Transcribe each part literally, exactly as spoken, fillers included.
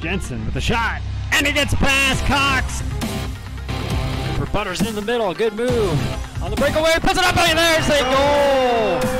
Jensen with a shot, and he gets past Cox. For Butters in the middle, good move. On the breakaway, puts it up, and there's a goal.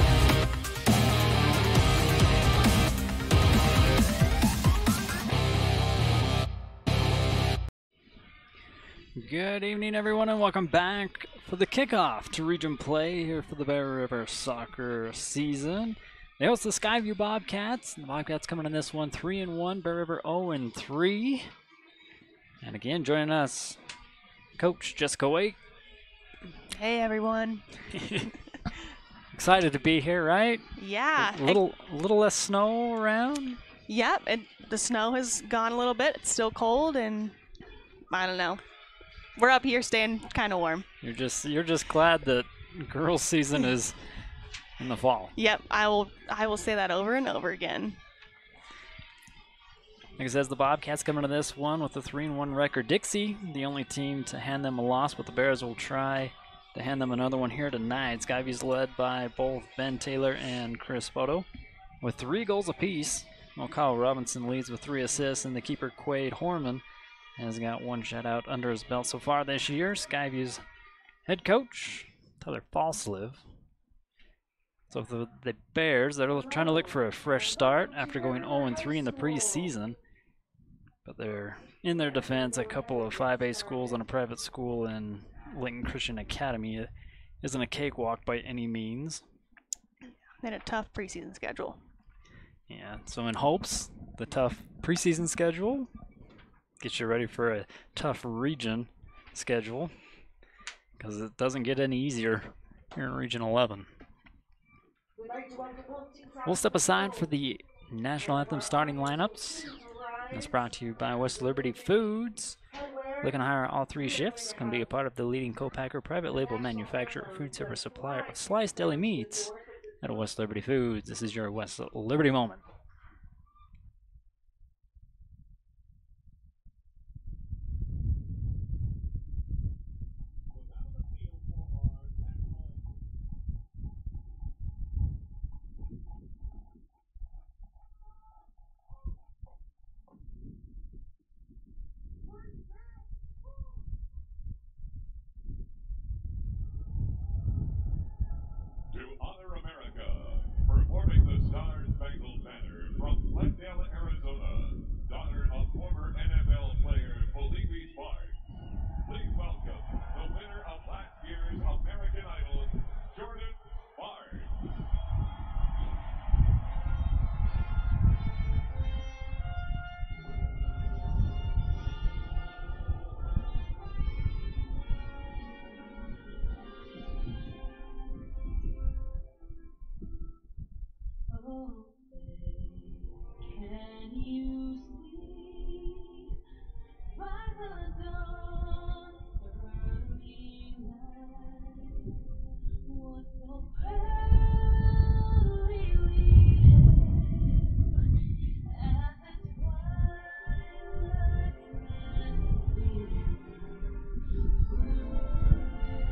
Good evening, everyone, and welcome back for the kickoff to region play here for the Bear River soccer season. They host the Skyview Bobcats. The Bobcats coming in this one three and one, Bear River zero and three. And again, joining us, Coach Jessica Wake. Hey, everyone. Excited to be here, right? Yeah. A little, a little less snow around. Yep, and the snow has gone a little bit. It's still cold, and I don't know. We're up here staying kind of warm. You're just, you're just glad that girls' season is in the fall. Yep, I will, I will say that over and over again. Like it says, the Bobcats coming to this one with a three and one record. Dixie, the only team to hand them a loss, but the Bears will try to hand them another one here tonight. Skyview's led by both Ben Taylor and Chris Bodo with three goals apiece. Well, Kyle Robinson leads with three assists, and the keeper Quade Horman has got one shutout under his belt so far this year. Skyview's head coach, Tyler Falsliv. So the, the Bears, they're trying to look for a fresh start after going oh and three in the preseason. But they're, in their defense, a couple of five A schools and a private school in Lincoln Christian Academy. It isn't a cakewalk by any means. They had a tough preseason schedule. Yeah, so in hopes, the tough preseason schedule gets you ready for a tough region schedule, because it doesn't get any easier here in Region eleven. We'll step aside for the National Anthem starting lineups. That's brought to you by West Liberty Foods. Looking to hire all three shifts? Can be a part of the leading co-packer, private label manufacturer, food service supplier of sliced deli meats at West Liberty Foods. This is your West Liberty moment.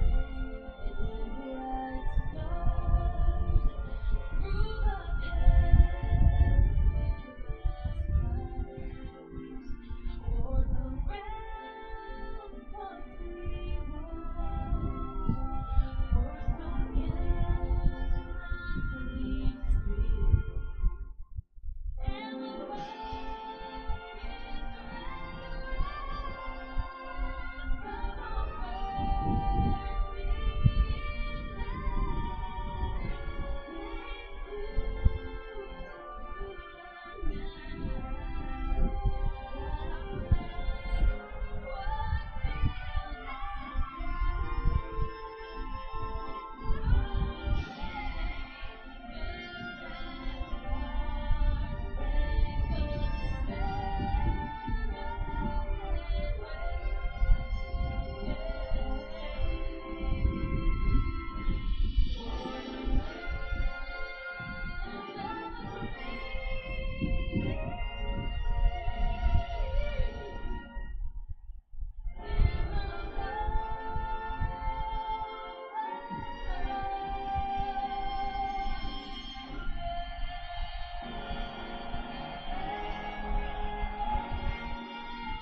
Move up,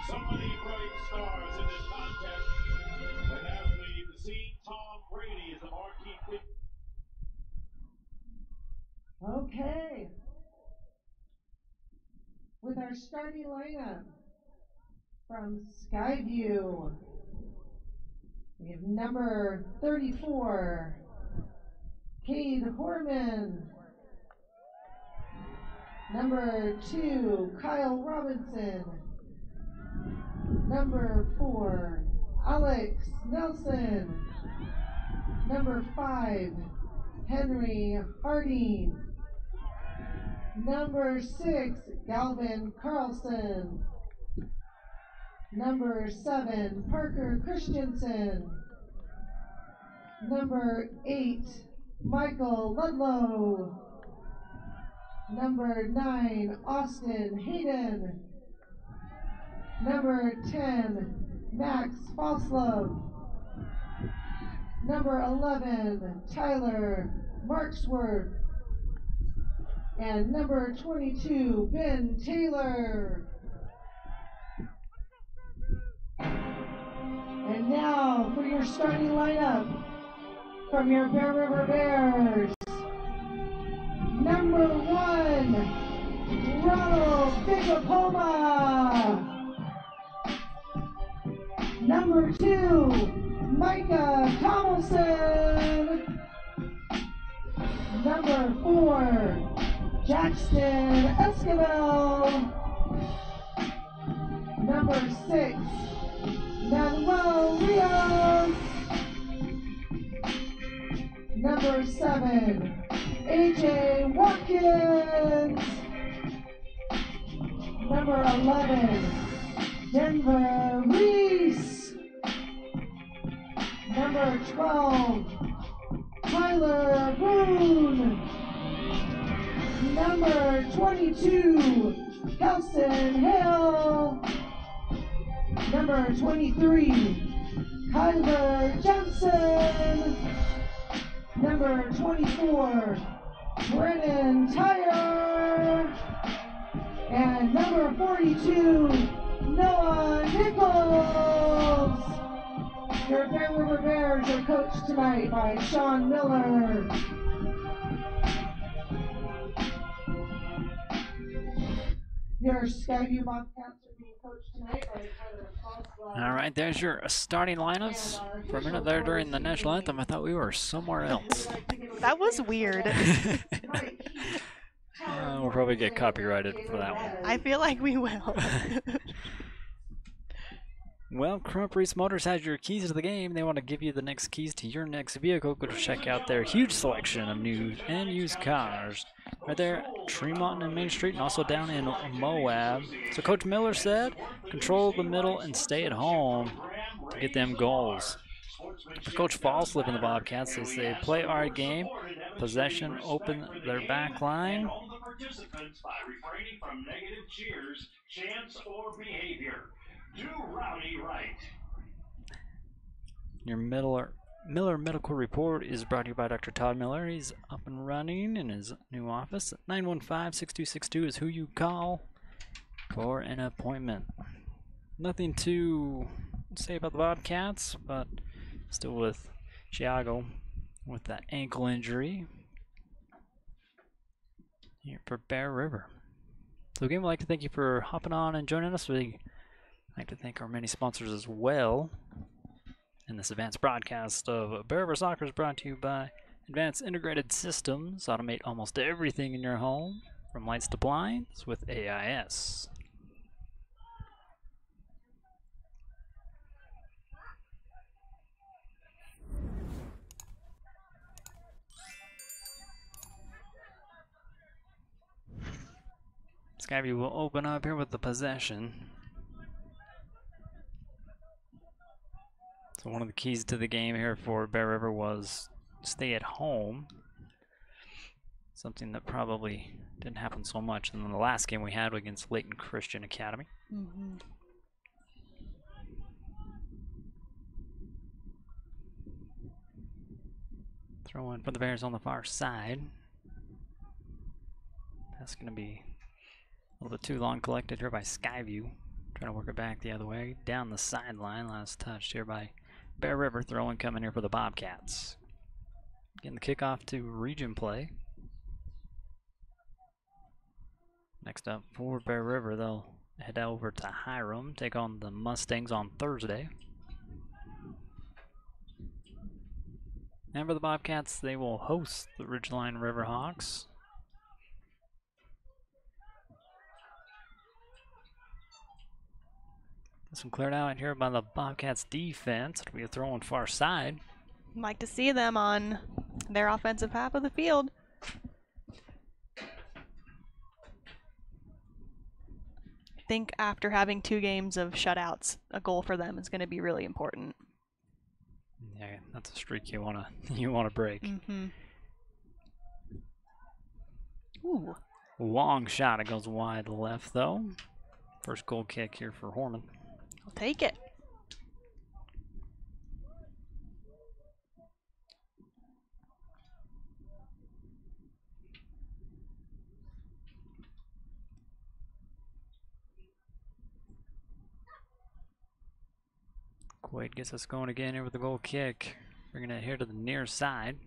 So many bright stars in this contest. And as we see Tom Brady as the marquee. Okay. With our starting lineup from Skyview, we have number thirty-four, Cade Horman. Number two, Kyle Robinson. Number four, Alex Nelson. Number five, Henry Harding. Number six, Galvin Carlson. Number seven, Parker Christensen. Number eight, Michael Ludlow. Number nine, Austin Hayden. Number ten, Max Foslov. Number eleven, Tyler Marksworth. And number twenty-two, Ben Taylor. And now for your starting lineup from your Bear River Bears. Number one, Ronald Bigapoma. Number two, Micah Tomlinson. Number four, Jackson Esquivel. Number six, Manuel Rios. Number seven, A J Watkins. Number eleven, Denver Reese. Number twelve, Tyler Boone. Number twenty-two, Kelson Hill. Number twenty-three, Kyler Jensen. Number twenty-four, Brennan Tyre. And number forty-two, Noah Nichols. Your Bear River Bears are coached tonight by Sean Miller. Your Skyview Bobcats are being coached tonight by Tyler Foslov. All right, there's your starting lineups. For a minute there during the national anthem, I thought we were somewhere else. That was weird. Uh, we'll probably get copyrighted for that one. I feel like we will. Well, Crump Reese Motors has your keys to the game. They want to give you the next keys to your next vehicle. Go to check out their huge selection of new and used cars. Right there at Tremont and Main Street, and also down in Moab. So Coach Miller said, control the middle and stay at home to get them goals. Coach Falls live in the Bobcats. They say play our game, possession, open their back line. Do Rowdy right. Your Miller, Miller Medical Report is brought to you by Doctor Todd Miller. He's up and running in his new office. nine one five, six two six two is who you call for an appointment. Nothing to say about the Bobcats, but still with Chiago with that ankle injury here for Bear River. So again, we'd like to thank you for hopping on and joining us. We I'd like to thank our many sponsors as well. And this advanced broadcast of Bear River Soccer is brought to you by Advanced Integrated Systems. Automate almost everything in your home, from lights to blinds, with A I S. Skyview will open up here with the possession. So one of the keys to the game here for Bear River was stay at home. Something that probably didn't happen so much in the last game we had against Layton Christian Academy. Mm-hmm. Throw in for the Bears on the far side. That's going to be a little bit too long collected here by Skyview. Trying to work it back the other way. Down the sideline. Last touch here by Bear River. Throwing coming here for the Bobcats. Getting the kickoff to region play. Next up for Bear River, they'll head over to Hiram, take on the Mustangs on Thursday. And for the Bobcats, they will host the Ridgeline Riverhawks. Some cleared out here by the Bobcats defense. It'll be a throw on far side. Like to see them on their offensive half of the field. I think after having two games of shutouts, a goal for them is going to be really important. Yeah, that's a streak you wanna you wanna break. Mm-hmm. Ooh. Long shot. It goes wide left though. First goal kick here for Horman. I'll take it. Quaid gets us going again here with the goal kick. Bringing it here to the near side.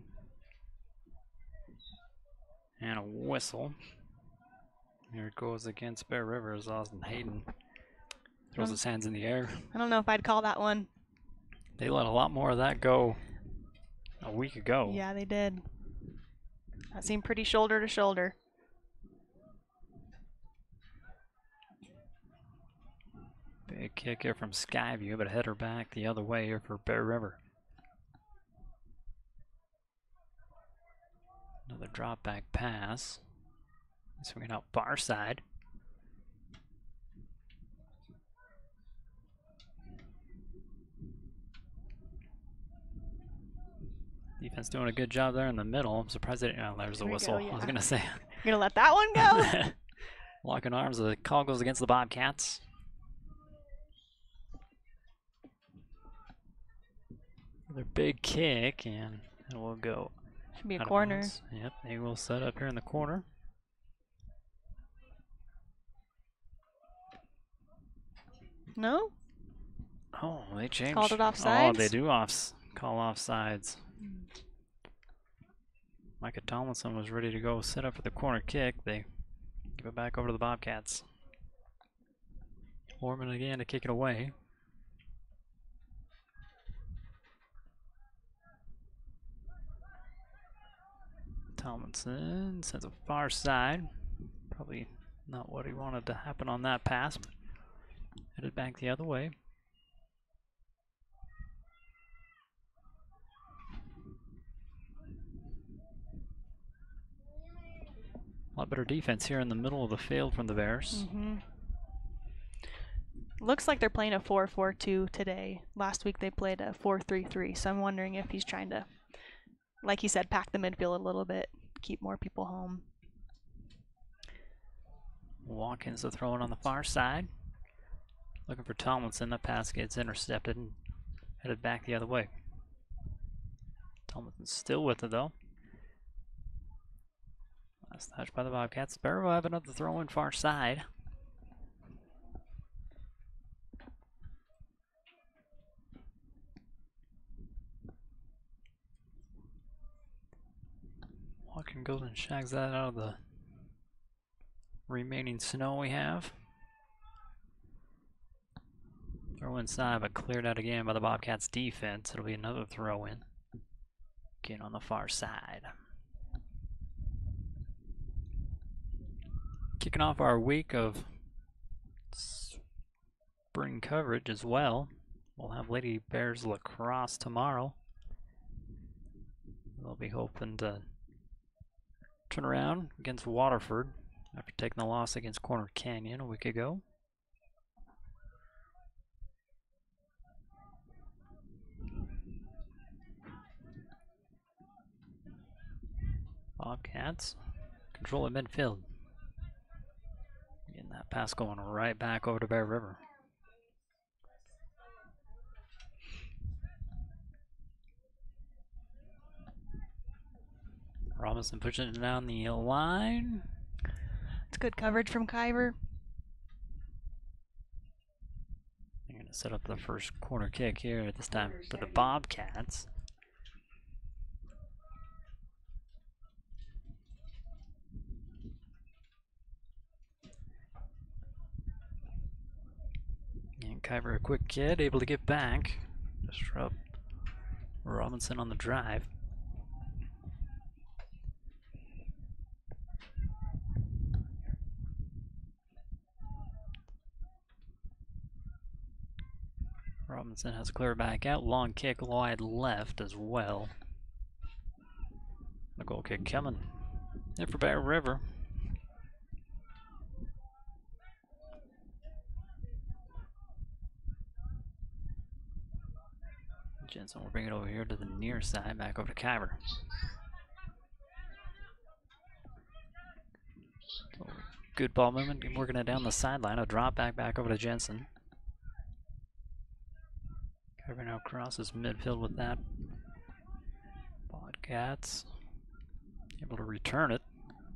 And a whistle. Here it goes against Bear River as Austin Hayden throws Um, his hands in the air. I don't know if I'd call that one. They let a lot more of that go a week ago. Yeah, they did. That seemed pretty shoulder to shoulder. Big kick here from Skyview, but a header back the other way here for Bear River. Another drop back pass. Swinging out far side. Defense doing a good job there in the middle. I'm surprised they didn't. Oh, there's the There we whistle. go, I was yeah. going to say. You're gonna let that one go? Locking arms. The call goes against the Bobcats. Another big kick, and it will go. Should be a out of corner. bounds. Yep, they will set up here in the corner. No? Oh, they changed. Called it Oh, offsides? they do off call offsides. Micah Tomlinson was ready to go set up for the corner kick. They give it back over to the Bobcats. Orman again to kick it away. Tomlinson sends a far side. Probably not what he wanted to happen on that pass, but headed back the other way. A lot better defense here in the middle of the field from the Bears. Mm-hmm. Looks like they're playing a four four two today. Last week they played a four three three, so I'm wondering if he's trying to, like he said, pack the midfield a little bit, keep more people home. Watkins to throw it on the far side. Looking for Tomlinson. The pass gets intercepted and headed back the other way. Tomlinson's still with it though. Last touch by the Bobcats. Bear will have another throw in far side. Watkins goes and shags that out of the remaining snow we have. Throw inside, but cleared out again by the Bobcats defense. It'll be another throw in. Again on the far side. Kicking off our week of spring coverage as well. We'll have Lady Bears lacrosse tomorrow. They'll be hoping to turn around against Waterford after taking the loss against Corner Canyon a week ago. Bobcats control at midfield. Getting that pass going right back over to Bear River. Robinson pushing it down the line. It's good coverage from Kyver. Gonna set up the first corner kick here at this time for the Bobcats. And Kyver, a quick kid, able to get back. Disrupt Robinson on the drive. Robinson has a clear back out. Long kick wide left as well. The goal kick coming in for Bear River. Jensen will bring it over here to the near side, back over to Kyver. So good ball movement, working it down the sideline. A drop back, back over to Jensen. Kyver now crosses midfield with that. Bobcats able to return it.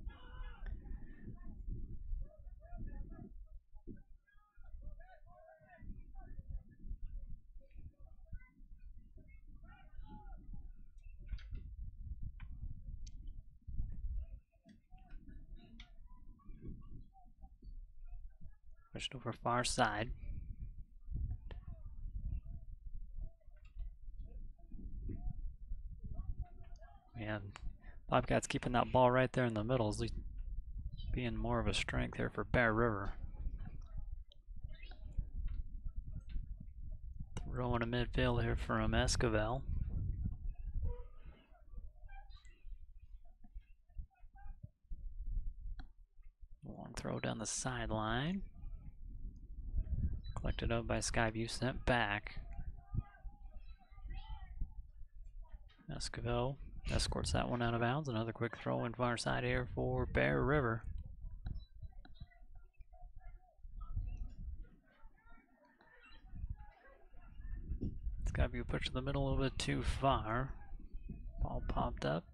Pushed over far side. And Bobcats keeping that ball right there in the middle, is being more of a strength here for Bear River. Throwing a midfield here from Esquivel. Long throw down the sideline. Collected up by Skyview, sent back. Esquivel escorts that one out of bounds. Another quick throw in far side here for Bear River. Skyview pushed to the middle a little bit too far. Ball popped up.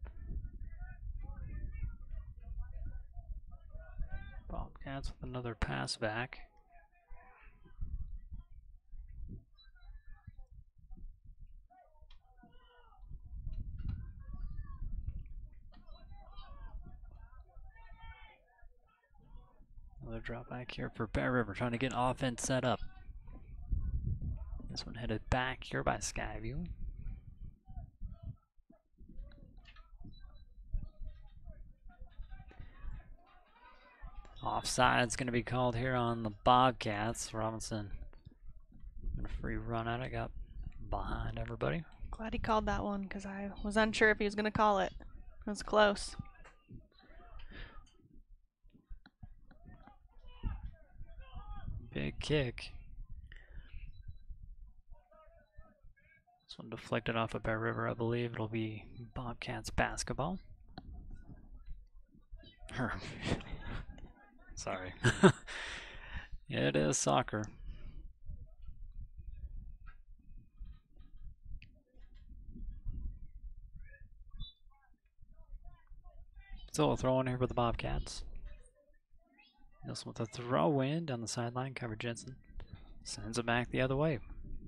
Bobcats with another pass back. Another drop back here for Bear River, trying to get offense set up. This one headed back here by Skyview. Offside's going to be called here on the Bobcats. Robinson, a free run at it, got behind everybody. Glad he called that one because I was unsure if he was going to call it. It was close. Big kick. This one deflected off of Bear River, I believe. It'll be Bobcats basketball. Sorry. It is soccer. So a throw in here for the Bobcats. This with a throw in down the sideline. Cover Jensen. Sends it back the other way.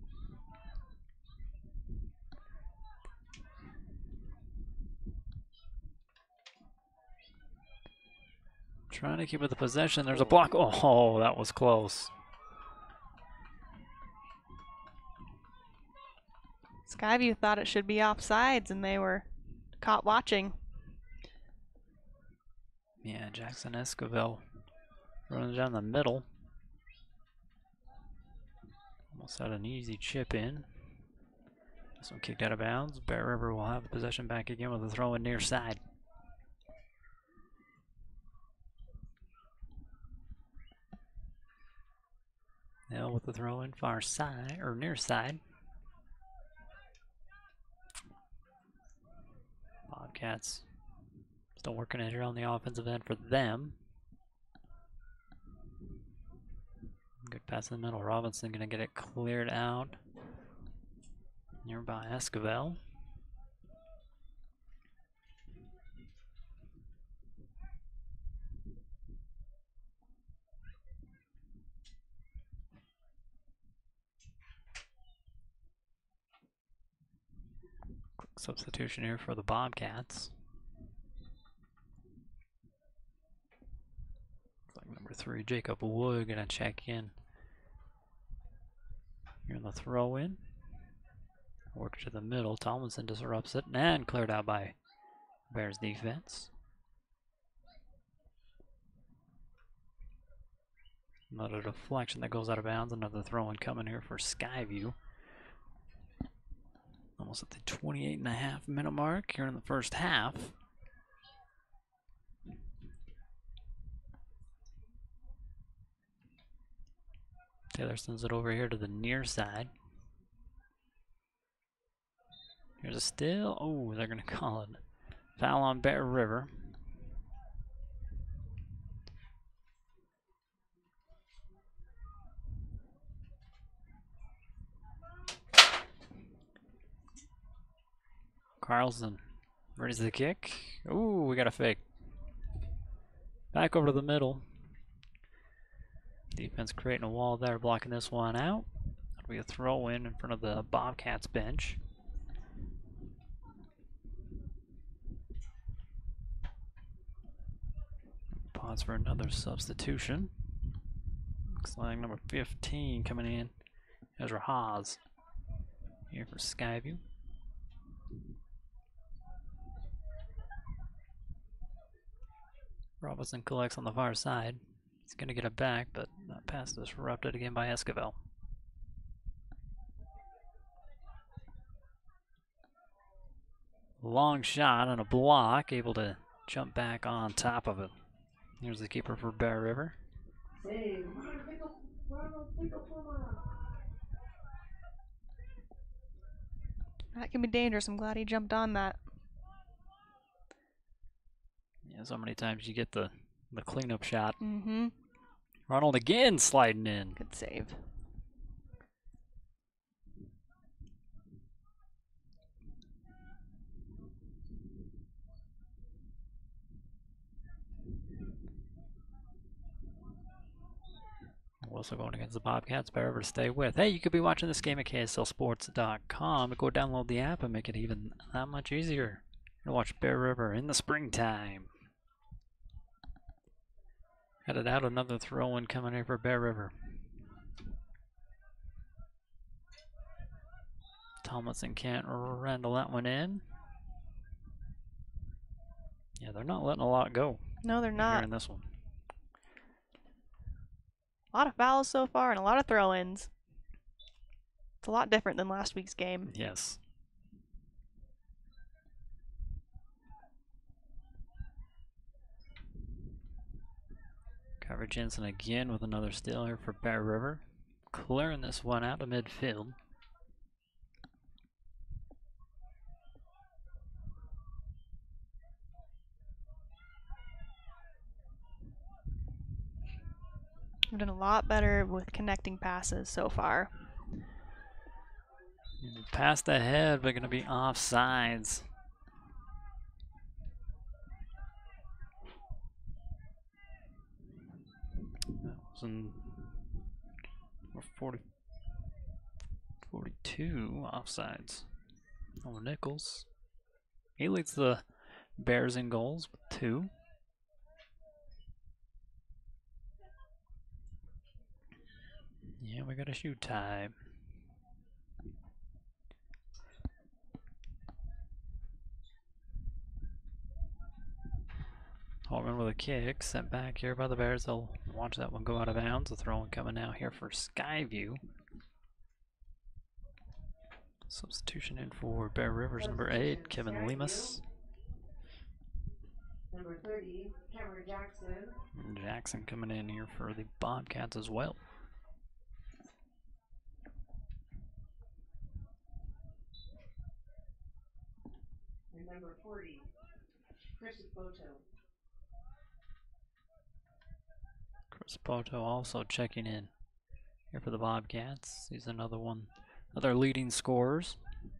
Trying to keep with the possession. There's a block. Oh, that was close. Skyview thought it should be offsides, and they were caught watching. Yeah, Jackson Esquivel running down the middle. Almost had an easy chip in. This one kicked out of bounds. Bear River will have the possession back again with a throw in near side. Now with the throw in far side, or near side. Bobcats still working it here on the offensive end for them. Good pass in the middle. Robinson going to get it cleared out. Nearby Esquivel. Substitution here for the Bobcats. Looks like number three, Jacob Wood, gonna check in. Here in the throw in. Work to the middle. Tomlinson disrupts it and cleared out by Bears defense. Another deflection that goes out of bounds. Another throw in coming here for Skyview. Almost at the twenty-eight and a half minute mark here in the first half. Taylor sends it over here to the near side. Here's a steal. Oh, they're going to call it foul on Bear River. Carlson ready the kick. Ooh, we got a fake. Back over to the middle. Defense creating a wall there, blocking this one out. That'll be a throw in in front of the Bobcats bench. Pause for another substitution. Looks like number fifteen coming in. Ezra Haas here for Skyview. Robinson collects on the far side. He's going to get it back, but that pass disrupted again by Esquivel. Long shot and a block, able to jump back on top of it. Here's the keeper for Bear River. That can be dangerous. I'm glad he jumped on that. Yeah, so many times you get the, the cleanup shot. Mm-hmm. Ronald again sliding in. Good save. Also going against the Bobcats, Bear River to stay with. Hey, you could be watching this game at K S L sports dot com. Go download the app and make it even that much easier to watch Bear River in the springtime. Headed out, another throw-in coming here for Bear River. Tomlinson can't wrangle that one in. Yeah, they're not letting a lot go. No, they're not. Here in this one. A lot of fouls so far and a lot of throw-ins. It's a lot different than last week's game. Yes. Carver Jensen again with another steal here for Bear River. Clearing this one out to midfield. We've done a lot better with connecting passes so far. Past the head, but going to be offsides. That was in forty, forty-two offsides. Oh, Nichols. He leads the Bears in goals with two. Yeah, we got a shoot time. Holman with a kick, sent back here by the Bears. They'll watch that one go out of bounds. The throw in coming out here for Skyview. Substitution in for Bear Rivers, number eight, Kevin Lemus. Number thirty, Cameron Jackson. And Jackson coming in here for the Bobcats as well. And number forty, Chris Boto. Chris Poto also checking in here for the Bobcats. He's another one, other leading scorers.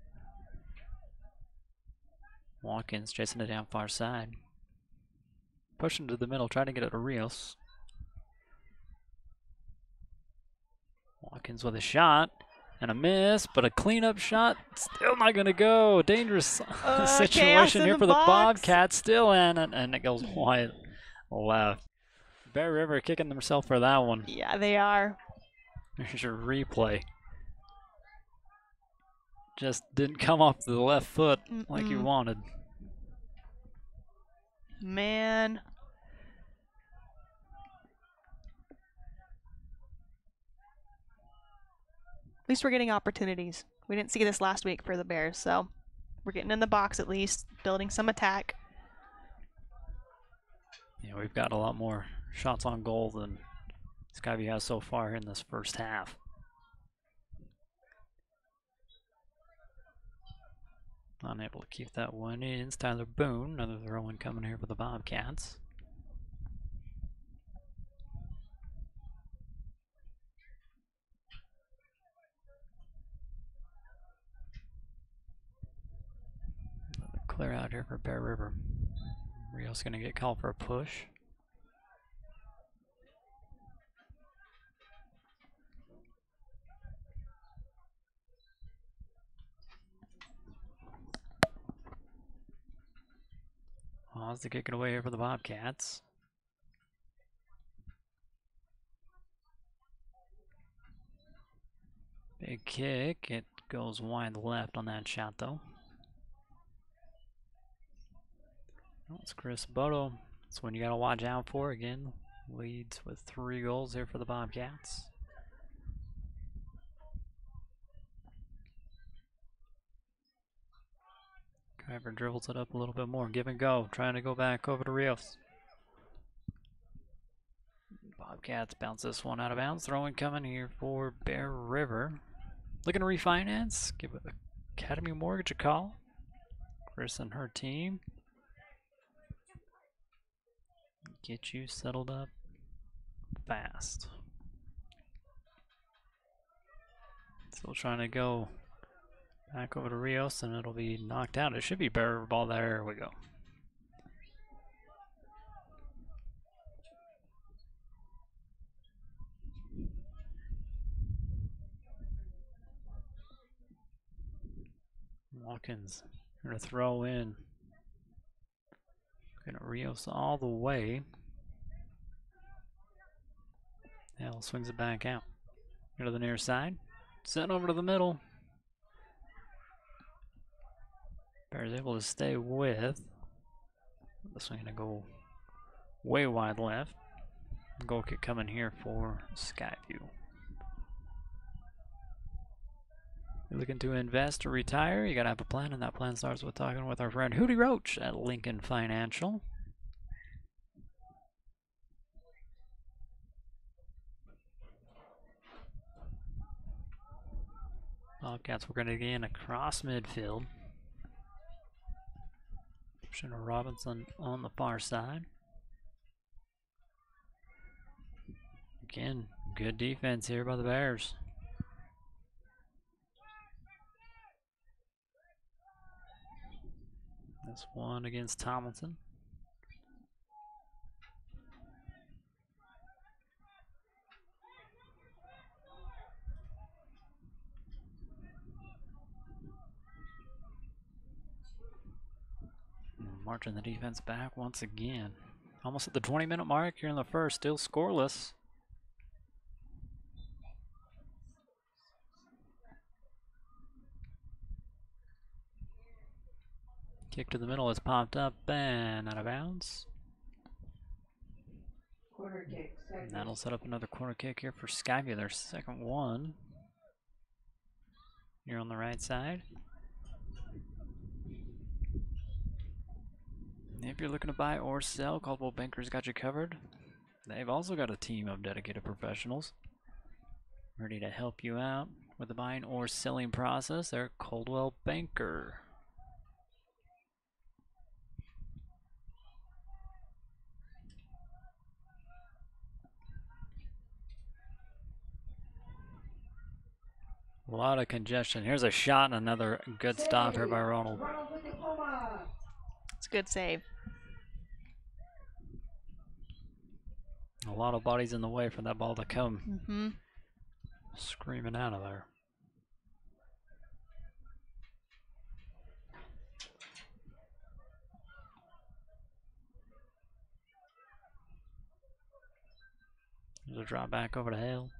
Watkins chasing it down far side. Pushing to the middle, trying to get it to Rios. Watkins with a shot. And a miss, but a cleanup shot still not going to go. Dangerous Uh, chaos situation in here the for the box. Bobcats still in, and, and it goes wide left. Bear River kicking themselves for that one. Yeah, they are. There's your replay. Just didn't come off the left foot Mm-mm. like you wanted. Man. At least we're getting opportunities. We didn't see this last week for the Bears, so we're getting in the box at least, building some attack. Yeah, we've got a lot more shots on goal than Skyview has so far in this first half. Unable to keep that one in. It's Tyler Boone, another throw-in coming here for the Bobcats. Another clear out here for Bear River. Rio's going to get called for a push. Pause to kick it away here for the Bobcats. Big kick. It goes wide left on that shot, though. That's Chris Boto. That's one you got to watch out for. Again, leads with three goals here for the Bobcats. Driver dribbles it up a little bit more. Give and go. Trying to go back over to Rios. Bobcats bounce this one out of bounds. Throwing coming here for Bear River. Looking to refinance. Give Academy Mortgage a call. Chris and her team. Get you settled up fast. Still trying to go back over to Rios, and it'll be knocked out. It should be Bear River ball. There we go. Watkins gonna throw in. Gonna Rios all the way. Hell swings it back out. Go to the near side. Sent over to the middle. Bear's able to stay with. This one gonna go way wide left. Goal kick coming here for Skyview. You're looking to invest or retire, you gotta have a plan, and that plan starts with talking with our friend Hootie Roach at Lincoln Financial. Bobcats were gonna gain across midfield. Pushing Robinson on the far side. Again, good defense here by the Bears. This one against Tomlinson. Marching the defense back once again. Almost at the twenty minute mark here in the first, still scoreless. Kick to the middle has popped up and out of bounds. Corner kick. And that'll set up another corner kick here for Skyview, their second one. Here on the right side. If you're looking to buy or sell, Caldwell Banker's got you covered. They've also got a team of dedicated professionals ready to help you out with the buying or selling process. They're Caldwell Banker. A lot of congestion. Here's a shot and another good stop here by Ronald. It's a good save. A lot of bodies in the way for that ball to come Mm-hmm. screaming out of there. There's a drop back over to Hale.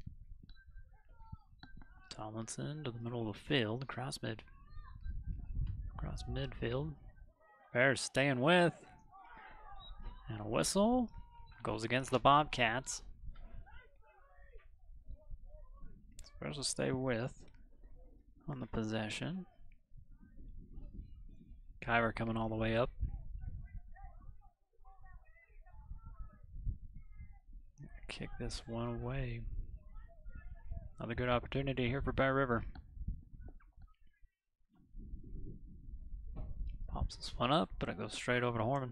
Tomlinson to the middle of the field, across mid, across midfield. Bears staying with, and a whistle goes against the Bobcats. Bears will stay with on the possession. Kyver coming all the way up. Kick this one away. Another good opportunity here for Bear River. Pops this one up, but it goes straight over to Horman.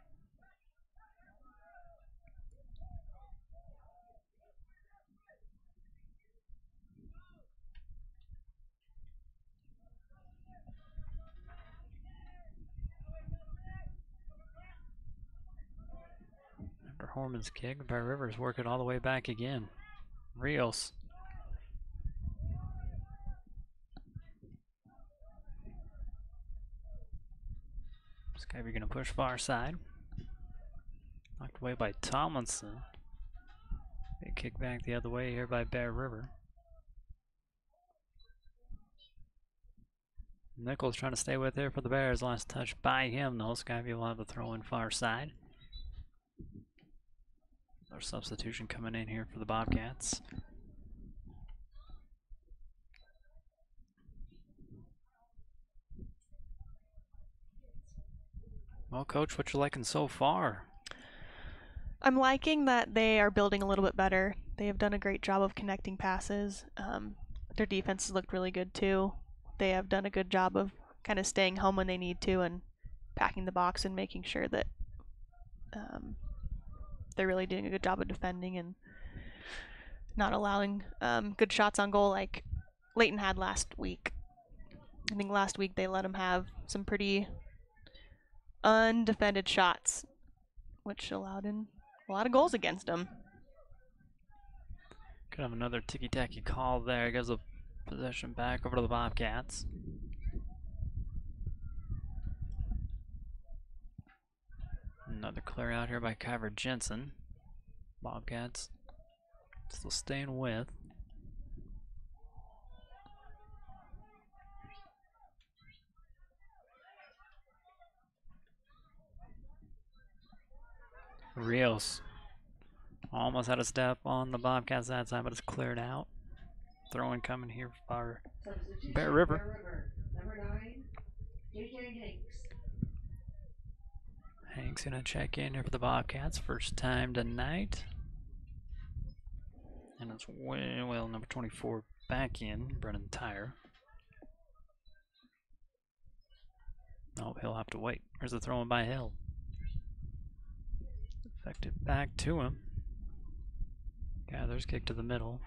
After Horman's kick, Bear River's working all the way back again. Rios. Skyver gonna push far side. Knocked away by Tomlinson. Big kick back the other way here by Bear River. Nichols trying to stay with there for the Bears. Last touch by him though. Skyview will have the throw in far side. Our substitution coming in here for the Bobcats. Well, Coach, what you liking so far? I'm liking that they are building a little bit better. They have done a great job of connecting passes. Um, their defense has looked really good too. They have done a good job of kind of staying home when they need to and packing the box and making sure that um, they're really doing a good job of defending and not allowing um, good shots on goal like Layton had last week. I think last week they let them have some pretty undefended shots, which allowed in a lot of goals against them. Could have another ticky-tacky call there. Gives the possession back over to the Bobcats. Another clear out here by Kyver Jensen. Bobcats still staying with. Rios almost had a step on the Bobcats that time, but it's cleared out. Throwing coming here for Bear River. Bear River. Number nine, J J Hanks. Hanks gonna check in here for the Bobcats. First time tonight. And it's way, well, number twenty-four back in, Brennan Tyre. Oh, he'll have to wait. Here's the throw in by Hill. Effective back to him. Gathers kick to the middle.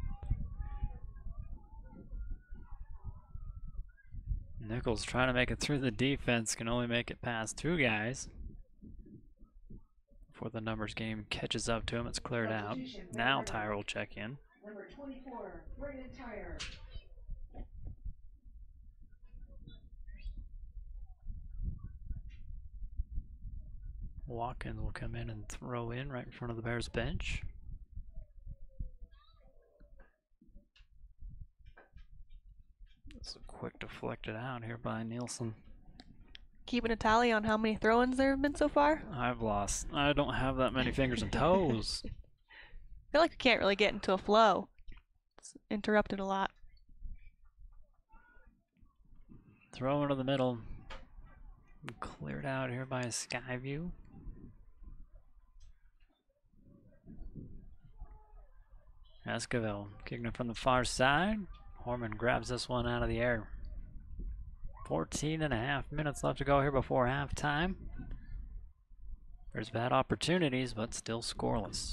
Nichols trying to make it through the defense, can only make it past two guys. Before the numbers game catches up to him, it's cleared out. Now Tyre will check in. Number twenty-four, Brennan Tyre. Watkins will come in and throw in right in front of the Bears bench. It's a quick deflected out here by Nielsen. Keeping a tally on how many throw-ins there have been so far? I've lost. I don't have that many fingers and toes. I feel like we can't really get into a flow. It's interrupted a lot. Throw into the middle. Cleared out here by Skyview. Esquivel kicking it from the far side. Horman grabs this one out of the air. fourteen and a half minutes left to go here before halftime. There's bad opportunities, but still scoreless.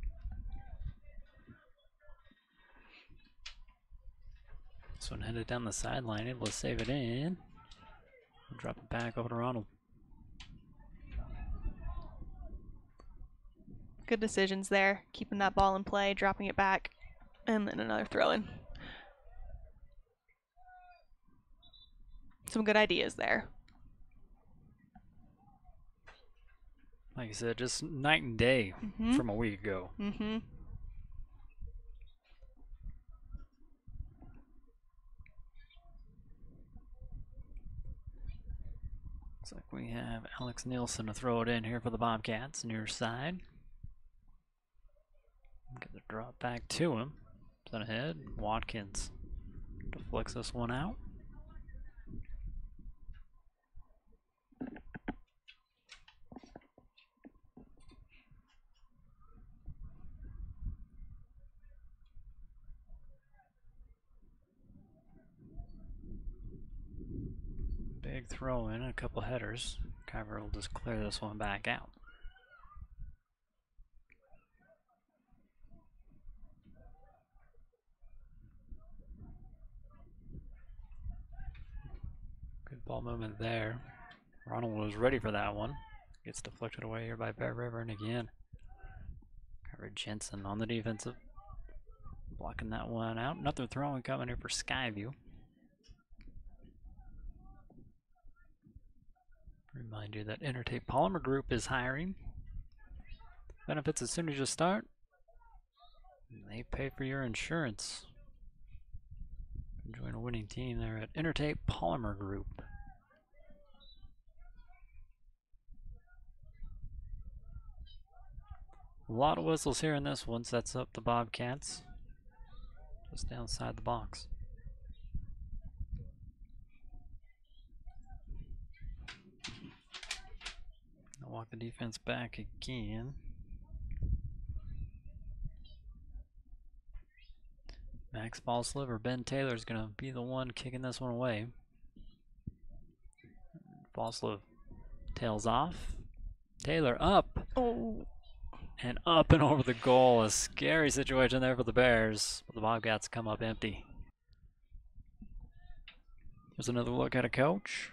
This one headed down the sideline, able to save it in. Drop it back over to Ronald. Good decisions there. Keeping that ball in play, dropping it back, and then another throw-in. Some good ideas there. Like I said, just night and day Mm-hmm. from a week ago. Mm-hmm. Looks like we have Alex Nielsen to throw it in here for the Bobcats, near side. Get the drop back to him. Sent ahead. Watkins deflects this one out. Big throw in, a couple headers. Kyver will just clear this one back out. Good ball movement there. Ronald was ready for that one. Gets deflected away here by Bear River, and again, Kyver Jensen on the defensive. Blocking that one out. Another throw coming here for Skyview. Remind you that Intertape Polymer Group is hiring. Benefits as soon as you start. They pay for your insurance. Join a winning team there at Intertape Polymer Group. A lot of whistles here in this one. Sets up the Bobcats just outside the box. I'll walk the defense back again. Max Ballsliv or Ben Taylor is going to be the one kicking this one away. Ballsliv tails off. Taylor up. Oh. And up and over the goal. A scary situation there for the Bears. But the Bobcats come up empty. Here's another look at a coach.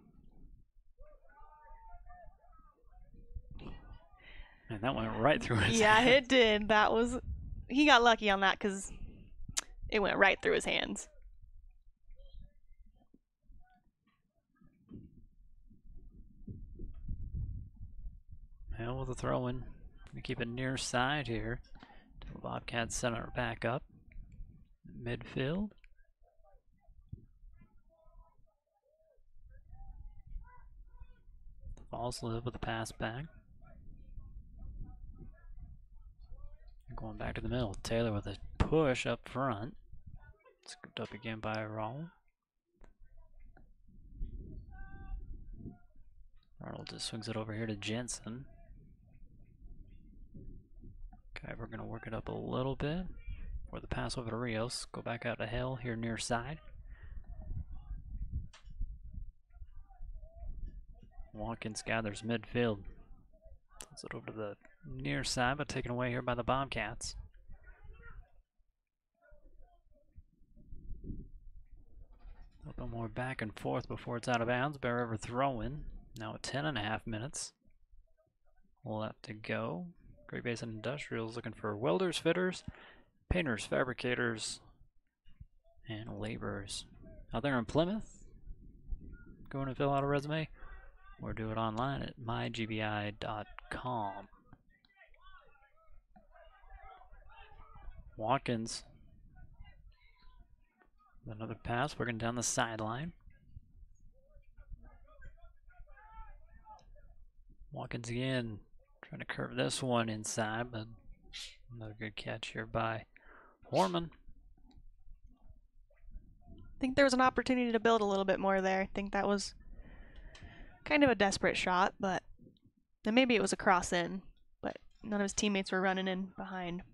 And that went right through his Yeah, hand. it did. That was, he got lucky on that because it went right through his hands. Hell with a throw in. We keep it near side here. The Bobcats center back up. Midfield. Ballsliv with the pass back. Going back to the middle. Taylor with a push up front. Scooped up again by Raul. Arnold just swings it over here to Jensen. Okay, we're going to work it up a little bit. For the pass over to Rios. Go back out to Hill here near side. Watkins gathers midfield. Sends it over to the near side, but taken away here by the Bobcats. A little bit more back and forth before it's out of bounds. Bear River throw-in. Now at ten and a half minutes left to go. Great Basin Industrials looking for welders, fitters, painters, fabricators, and laborers. Out there in Plymouth, going to fill out a resume, or do it online at my G B I dot com. Watkins, another pass, working down the sideline. Watkins again, trying to curve this one inside, but another good catch here by Horman. I think there was an opportunity to build a little bit more there. I think that was kind of a desperate shot, but then maybe it was a cross in, but none of his teammates were running in behind.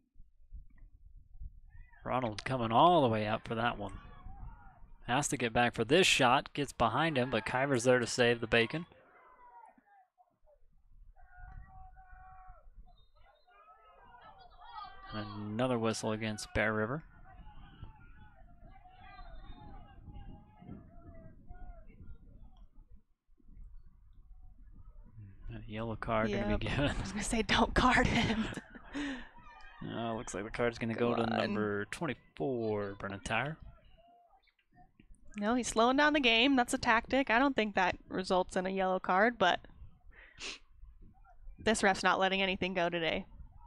Ronald coming all the way up for that one. Has to get back for this shot, gets behind him, but Kyver's there to save the bacon. Another whistle against Bear River. A yellow card Yep. going to be given. I was going to say, don't card him. Oh, looks like the card's going to Come go to on. number twenty-four, Brennan Tyre. No, he's slowing down the game. That's a tactic. I don't think that results in a yellow card, but this ref's not letting anything go today.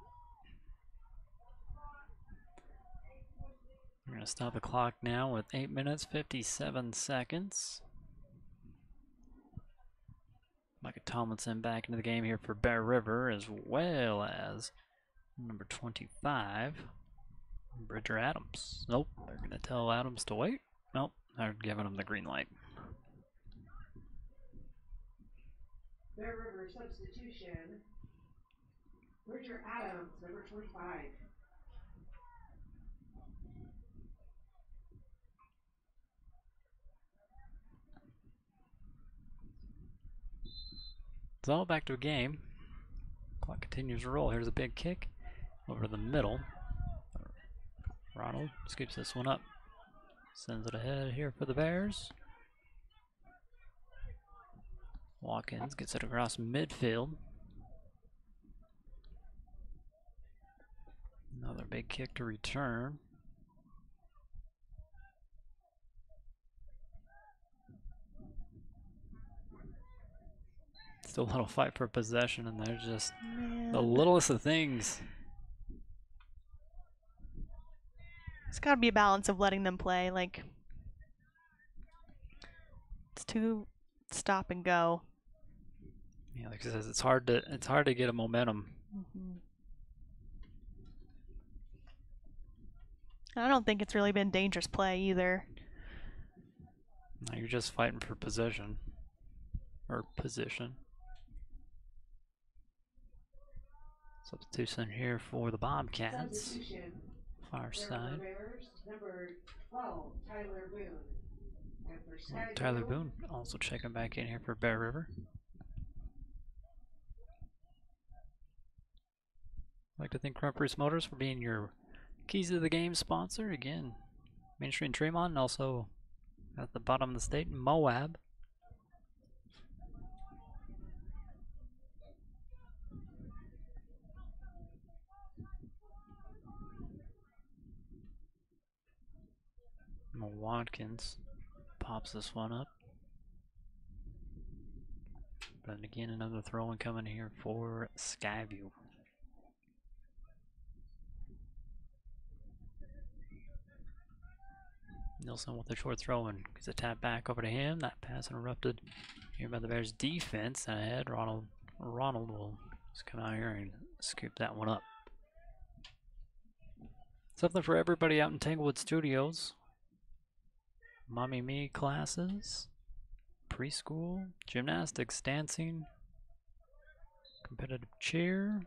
We're going to stop the clock now with eight minutes, fifty-seven seconds. Micah Tomlinson back into the game here for Bear River, as well as number twenty-five, Bridger Adams. Nope, they're going to tell Adams to wait. Nope, they're giving him the green light. Bear River substitution. Bridger Adams, number twenty-five. It's all back to a game. Clock continues to roll. Here's a big kick over the middle. Ronald scoops this one up. Sends it ahead here for the Bears. Watkins gets it across midfield. Another big kick to return. Still a little fight for possession, and they're just Man. the littlest of things. It's got to be a balance of letting them play. Like, it's too stop and go. Yeah, like I said, it's hard to it's hard to get a momentum. Mm-hmm. I don't think it's really been dangerous play either. No, you're just fighting for possession or position. Substitution here for the Bobcats. Substitution. Far side. Bears, number twelve, Tyler Boone. And for Well, Sky Tyler Blue, Boone also checking back in here for Bear River. I'd like to thank Crump Bruce Motors for being your keys to the game sponsor. Again, Main Street in Tremont, and also at the bottom of the state, Moab. Watkins pops this one up. But again, another throw in coming here for Skyview. Nilsson with a short throw and gets a tap back over to him. That pass interrupted here by the Bears defense. And ahead, Ronald Ronald will just come out here and scoop that one up. Something for everybody out in Tanglewood Studios. Mommy Me classes, preschool, gymnastics, dancing, competitive cheer.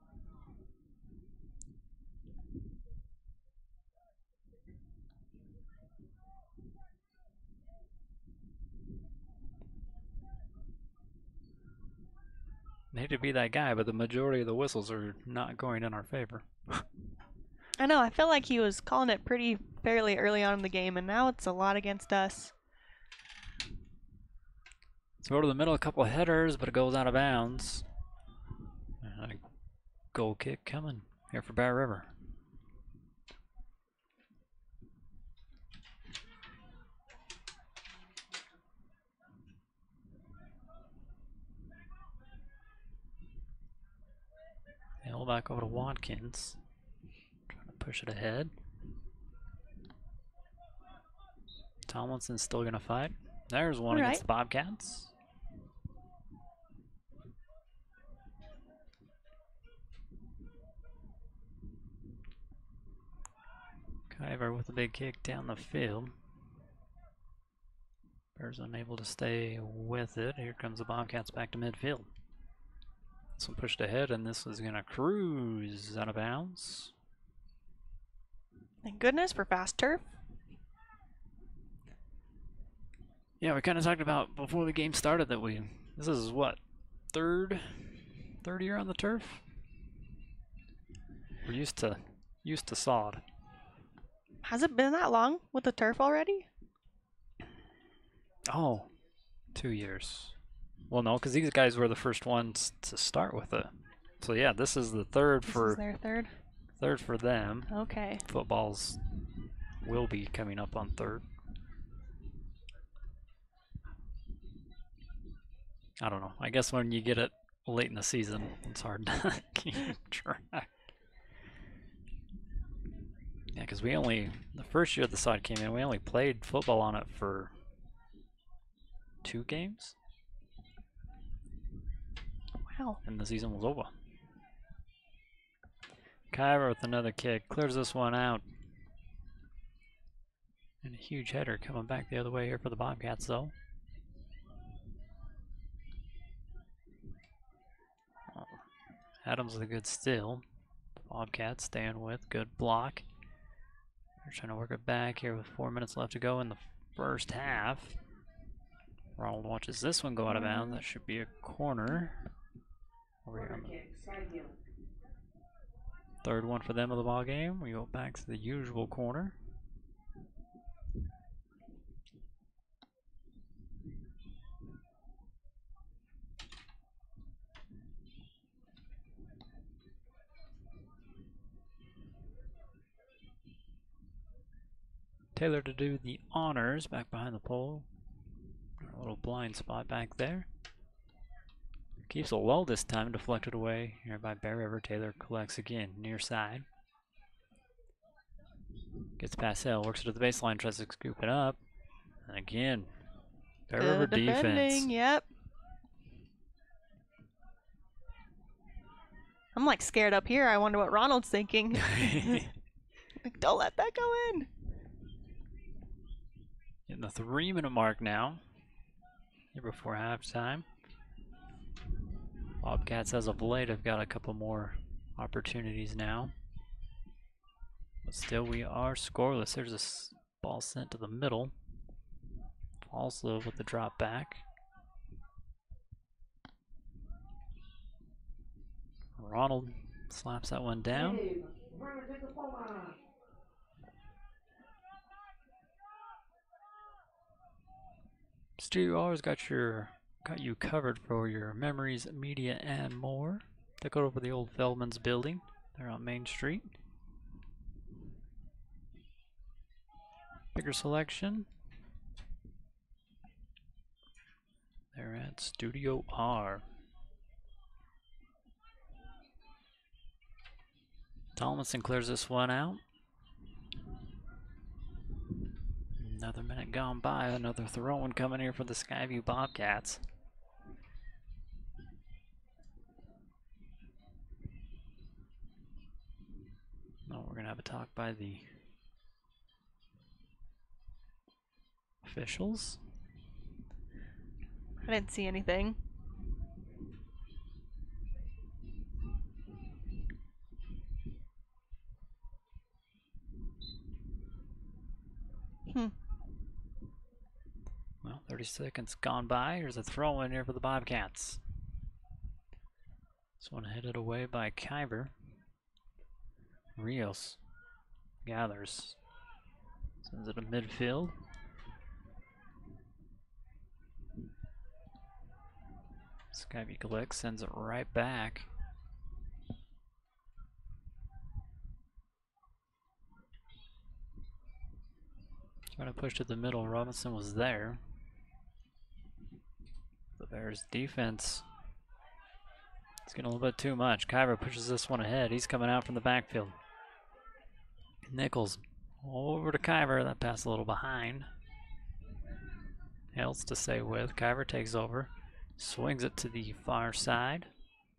I hate to be that guy, but the majority of the whistles are not going in our favor. I know, I feel like he was calling it pretty fairly early on in the game, and now it's a lot against us. So go to the middle, a couple of headers, but it goes out of bounds. And a goal kick coming here for Bear River. Hell back over to Watkins. Trying to push it ahead. Tomlinson's still going to fight. There's one All against right. the Bobcats. Kyver with a big kick down the field. Bears unable to stay with it. Here comes the Bobcats back to midfield. This one pushed ahead, and this is going to cruise out of bounds. Thank goodness for fast turf. Yeah, we kind of talked about before the game started that we, this is what, third, third year on the turf? We're used to, used to sod. Has it been that long with the turf already? Oh, two years. Well, no, because these guys were the first ones to start with it. So yeah, this is the third This for is their third? third for them. Okay. Footballs will be coming up on third. I don't know. I guess when you get it late in the season, it's hard to keep track. Yeah, because we only, the first year the side came in, we only played football on it for two games. Wow. and the season was over. Kyra with another kick, clears this one out. And a huge header coming back the other way here for the Bobcats, though. Oh, Adams with a good steal. Bobcats staying with, good block. They're trying to work it back here with four minutes left to go in the first half. Ronald watches this one go out of bounds. That should be a corner. Over here on the third one for them of the ball game. We go back to the usual corner. Taylor to do the honors back behind the pole. A little blind spot back there. Keeps it low this time, deflected away here by Bear River. Taylor collects again, near side. Gets past Hill, works it to the baseline, tries to scoop it up. And again, Bear Good River defending, defense. Yep. I'm like scared up here. I wonder what Ronald's thinking. Like, don't let that go in. In the three minute mark now, here before halftime. Bobcats as of late have got a couple more opportunities now. But still we are scoreless. There's a s- ball sent to the middle. Also with the drop back. Ronald slaps that one down. Studio always got your got you covered for your memories, media, and more. Take over the old Feldman's building. They're on Main Street. Bigger selection. They're at Studio R. Tomlinson clears this one out. Another minute gone by. Another throw-in coming here for the Skyview Bobcats. Oh, we're going to have a talk by the officials. I didn't see anything. Hmm. Well, thirty seconds gone by. Here's a throw in here for the Bobcats. This one headed away by Kyber. Rios gathers. Sends it to midfield. Skyview collects, sends it right back. Trying to push to the middle. Robinson was there. The Bears defense, it's getting a little bit too much. Kyber pushes this one ahead. He's coming out from the backfield. Nichols over to Kyber. That pass a little behind. Hales to stay with. Kyber takes over. Swings it to the far side.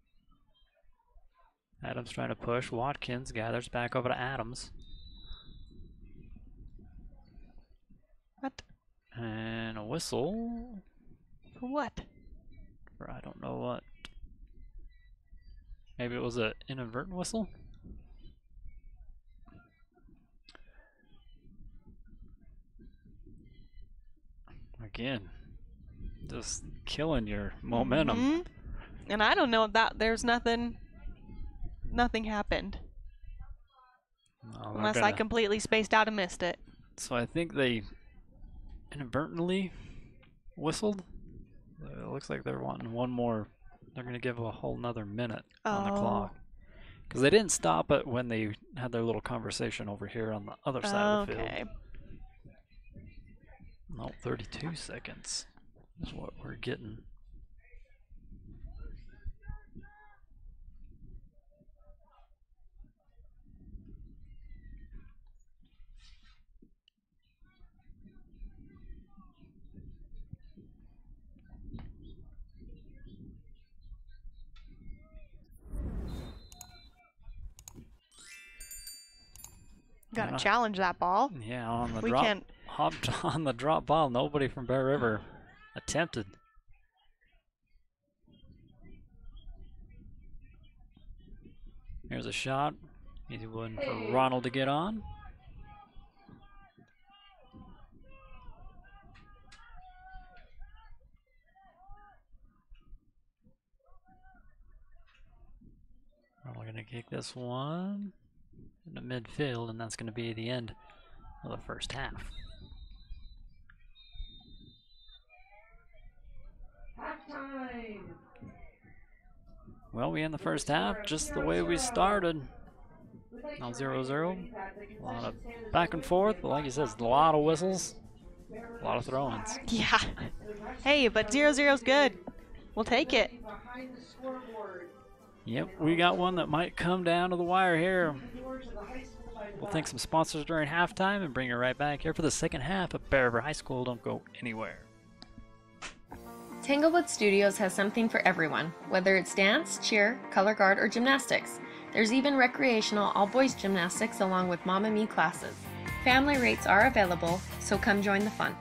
Adams trying to push. Watkins gathers back over to Adams. What? And a whistle. For what? For I don't know what. Maybe it was an inadvertent whistle? Again, just killing your momentum. Mhm. And I don't know that there's nothing, nothing happened. No, Unless gonna, I completely spaced out and missed it. So I think they inadvertently whistled. It looks like they're wanting one more. They're going to give a whole nother minute Oh. on the clock. Because they didn't stop it when they had their little conversation over here on the other side of the field. Okay. No, thirty-two seconds is what we're getting. Got to Uh, challenge that ball. Yeah, on the We drop, can't. hopped on the drop ball. Nobody from Bear River attempted. Here's a shot. Easy one for Ronald to get on. We're going to kick this one in the midfield, and that's going to be the end of the first half. Halftime. Well, we end the first half just the way we started. Now zero zero. A lot of back and forth, but like you said, a lot of whistles, a lot of throw-ins. Yeah. Hey, but zero zero's good. We'll take it. Yep, we got one that might come down to the wire here. We'll thank some sponsors during halftime and bring you right back here for the second half of Bear River High School. Don't go anywhere. Tanglewood Studios has something for everyone, whether it's dance, cheer, color guard, or gymnastics. There's even recreational all-boys gymnastics along with Mamma Me classes. Family rates are available, so come join the fun.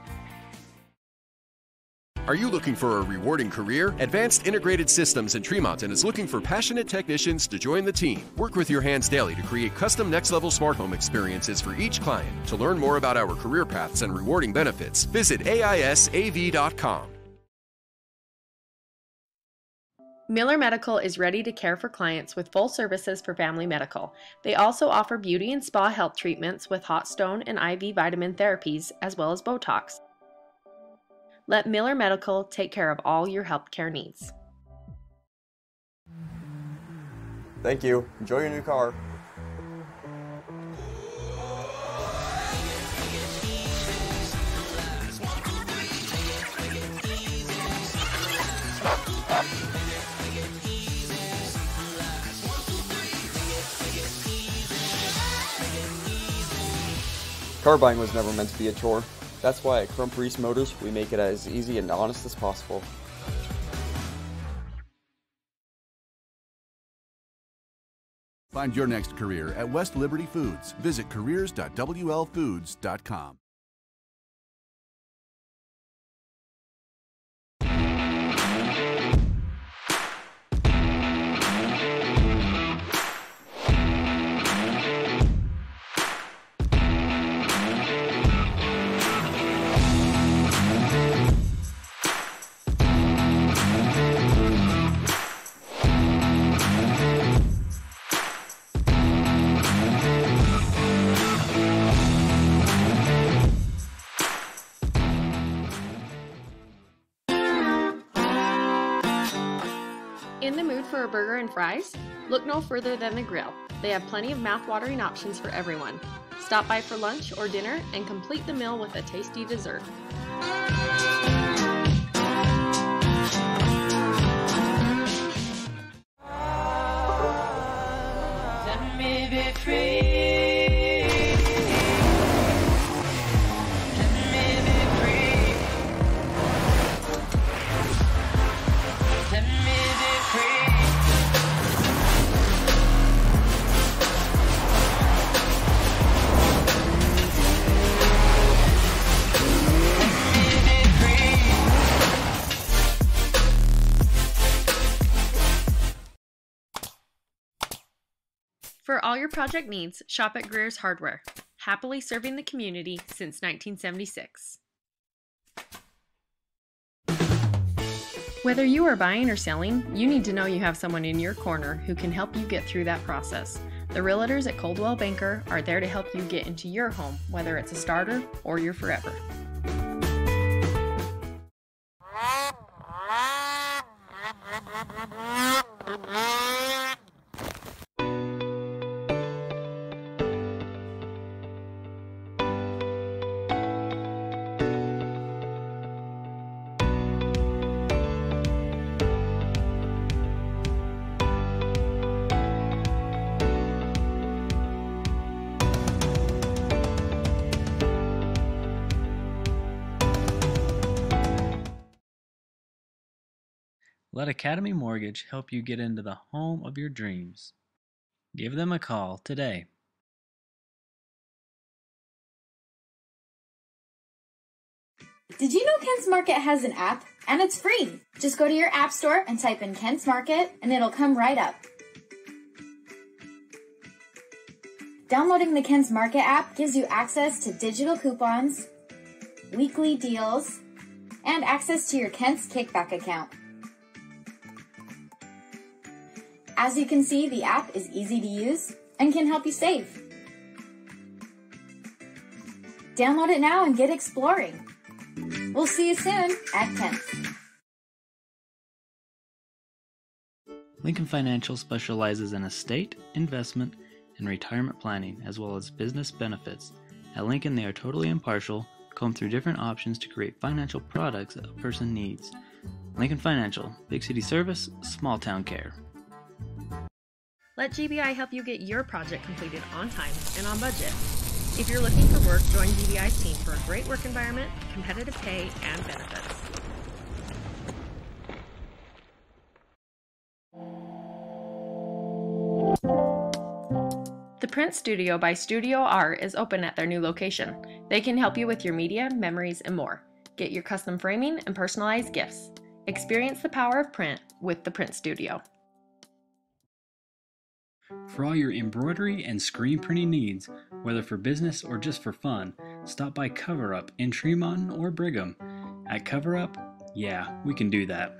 Are you looking for a rewarding career? Advanced Integrated Systems in Tremonton is looking for passionate technicians to join the team. Work with your hands daily to create custom next-level smart home experiences for each client. To learn more about our career paths and rewarding benefits, visit A I S A V dot com. Miller Medical is ready to care for clients with full services for family medical. They also offer beauty and spa health treatments with hot stone and I V vitamin therapies, as well as Botox. Let Miller Medical take care of all your healthcare needs. Thank you. Enjoy your new car. Car buying was never meant to be a chore. That's why at Crump Reese Motors, we make it as easy and honest as possible. Find your next career at West Liberty Foods. Visit careers dot W L foods dot com. In the mood for a burger and fries? Look no further than the Grill. They have plenty of mouth-watering options for everyone. Stop by for lunch or dinner and complete the meal with a tasty dessert. Let me be free. Let me be free. Let me be free. For all your project needs, shop at Greer's Hardware. Happily serving the community since nineteen seventy-six. Whether you are buying or selling, you need to know you have someone in your corner who can help you get through that process. The realtors at Coldwell Banker are there to help you get into your home, whether it's a starter or your forever. Let Academy Mortgage help you get into the home of your dreams. Give them a call today. Did you know Kent's Market has an app? And it's free. Just go to your app store and type in Kent's Market and it'll come right up. Downloading the Kent's Market app gives you access to digital coupons, weekly deals, and access to your Kent's Kickback account. As you can see, the app is easy to use and can help you save. Download it now and get exploring. We'll see you soon at Kent's. Lincoln Financial specializes in estate, investment, and retirement planning, as well as business benefits. At Lincoln, they are totally impartial, comb through different options to create financial products a person needs. Lincoln Financial, big city service, small town care. Let G B I help you get your project completed on time and on budget. If you're looking for work, join G B I's team for a great work environment, competitive pay, and benefits. The Print Studio by Studio Art is open at their new location. They can help you with your media, memories, and more. Get your custom framing and personalized gifts. Experience the power of print with the Print Studio. For all your embroidery and screen printing needs, whether for business or just for fun, stop by Cover Up in Tremont or Brigham. At Cover Up, yeah, we can do that.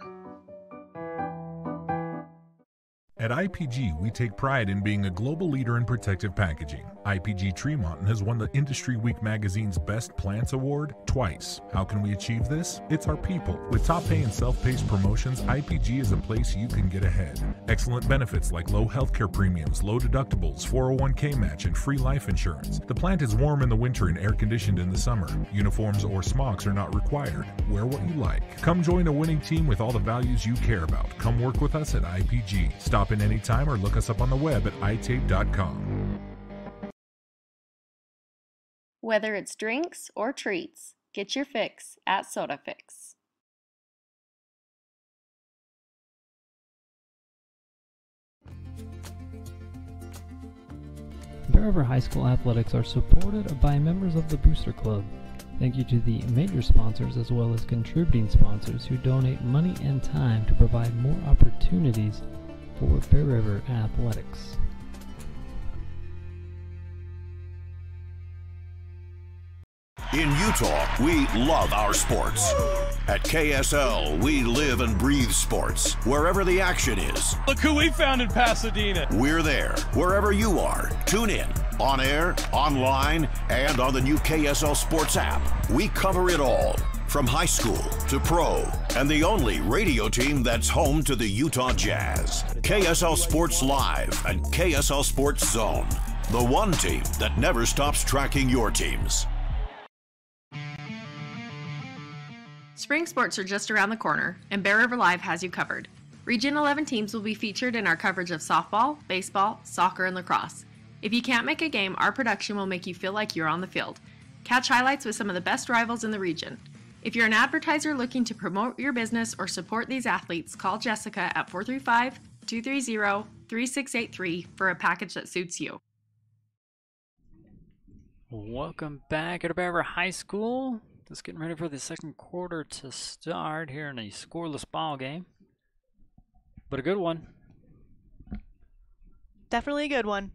At I P G, we take pride in being a global leader in protective packaging. I P G Tremont has won the Industry Week magazine's Best Plants Award twice. How can we achieve this? It's our people. With top pay and self-paced promotions, I P G is a place you can get ahead. Excellent benefits like low healthcare premiums, low deductibles, four oh one K match, and free life insurance. The plant is warm in the winter and air-conditioned in the summer. Uniforms or smocks are not required. Wear what you like. Come join a winning team with all the values you care about. Come work with us at I P G. Stop in anytime or look us up on the web at i tape dot com. Whether it's drinks or treats, get your fix at Soda Fix. Bear River High School athletics are supported by members of the Booster Club. Thank you to the major sponsors as well as contributing sponsors who donate money and time to provide more opportunities for Bear River athletics. In Utah, we love our sports. At K S L, we live and breathe sports, wherever the action is. Look who we found in Pasadena. We're there, wherever you are. Tune in, on air, online, and on the new K S L Sports app. We cover it all, from high school to pro, and the only radio team that's home to the Utah Jazz. K S L Sports Live and K S L Sports Zone, the one team that never stops tracking your teams. Spring sports are just around the corner, and Bear River Live has you covered. Region eleven teams will be featured in our coverage of softball, baseball, soccer, and lacrosse. If you can't make a game, our production will make you feel like you're on the field. Catch highlights with some of the best rivals in the region. If you're an advertiser looking to promote your business or support these athletes, call Jessica at four three five, two three zero, three six eight three for a package that suits you. Welcome back at Bear River High School. Just getting ready for the second quarter to start here in a scoreless ball game. But a good one. Definitely a good one.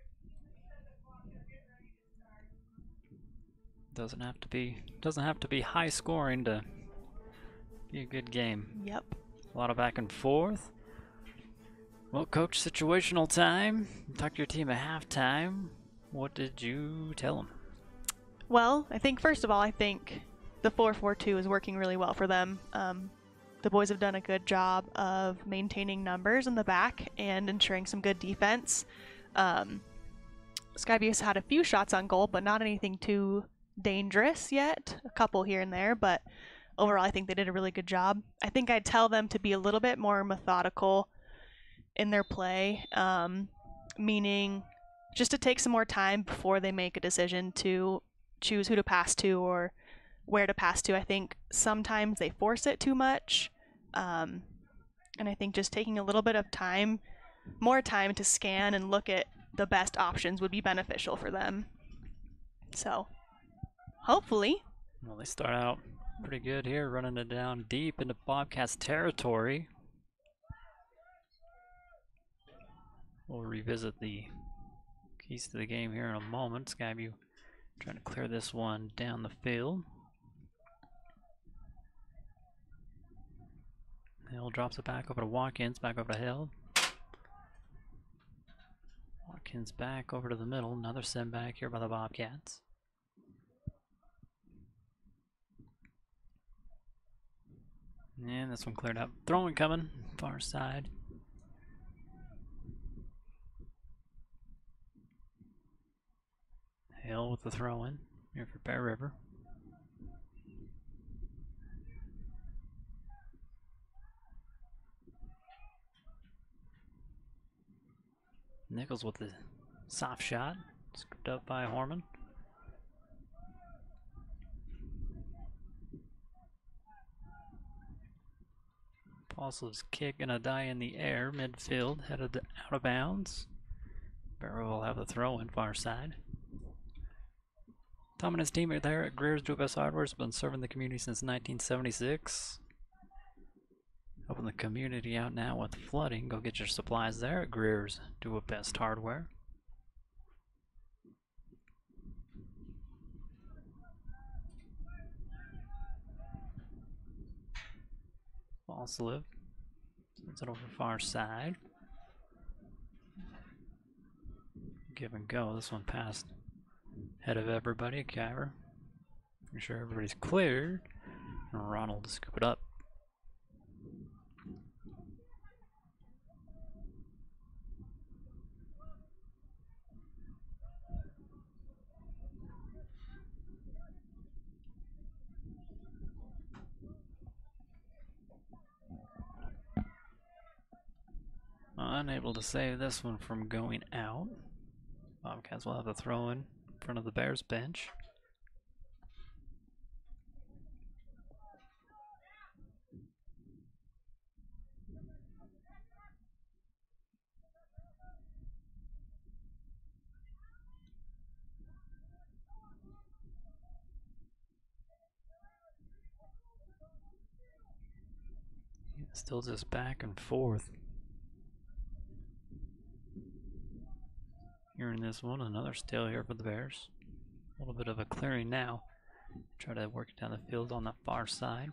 Doesn't have to be doesn't have to be high scoring to be a good game. Yep. A lot of back and forth. Well, coach, situational time. Talk to your team at halftime. What did you tell them? Well, I think first of all, I think the four four two is working really well for them. Um, the boys have done a good job of maintaining numbers in the back and ensuring some good defense. Um, Skyview's had a few shots on goal, but not anything too dangerous yet. A couple here and there, but overall, I think they did a really good job. I think I'd tell them to be a little bit more methodical in their play, um, meaning just to take some more time before they make a decision to choose who to pass to or where to pass to. I think sometimes they force it too much, um, and I think just taking a little bit of time, more time to scan and look at the best options would be beneficial for them. So, hopefully. Well, they start out pretty good here, running it down deep into Bobcats territory. We'll revisit the keys to the game here in a moment. Skyview trying to clear this one down the field. Hill drops it back over to Watkins, back over to Hill. Watkins back over to the middle, another send back here by the Bobcats. And this one cleared up. Throwing coming, far side. Hill with the throw in here for Bear River. Nichols with the soft shot, scooped up by Horman. Paulson's kick and a die in the air, midfield, headed out of bounds. Barrow will have the throw in far side. Tom and his teammate there at Greer's Do It Best Hardware has been serving the community since nineteen seventy-six. Helping the community out now with flooding. Go get your supplies there at Greer's Do It Best Hardware. False live. Sends it over far side. Give and go. This one passed ahead of everybody. Kyver. Make sure everybody's cleared. And Ronald to scoop it up. Unable to save this one from going out. Bobcats will have the throw in front of the Bears bench. Still just back and forth. Here in this one, another steal here for the Bears. A little bit of a clearing now. Try to work it down the field on that far side.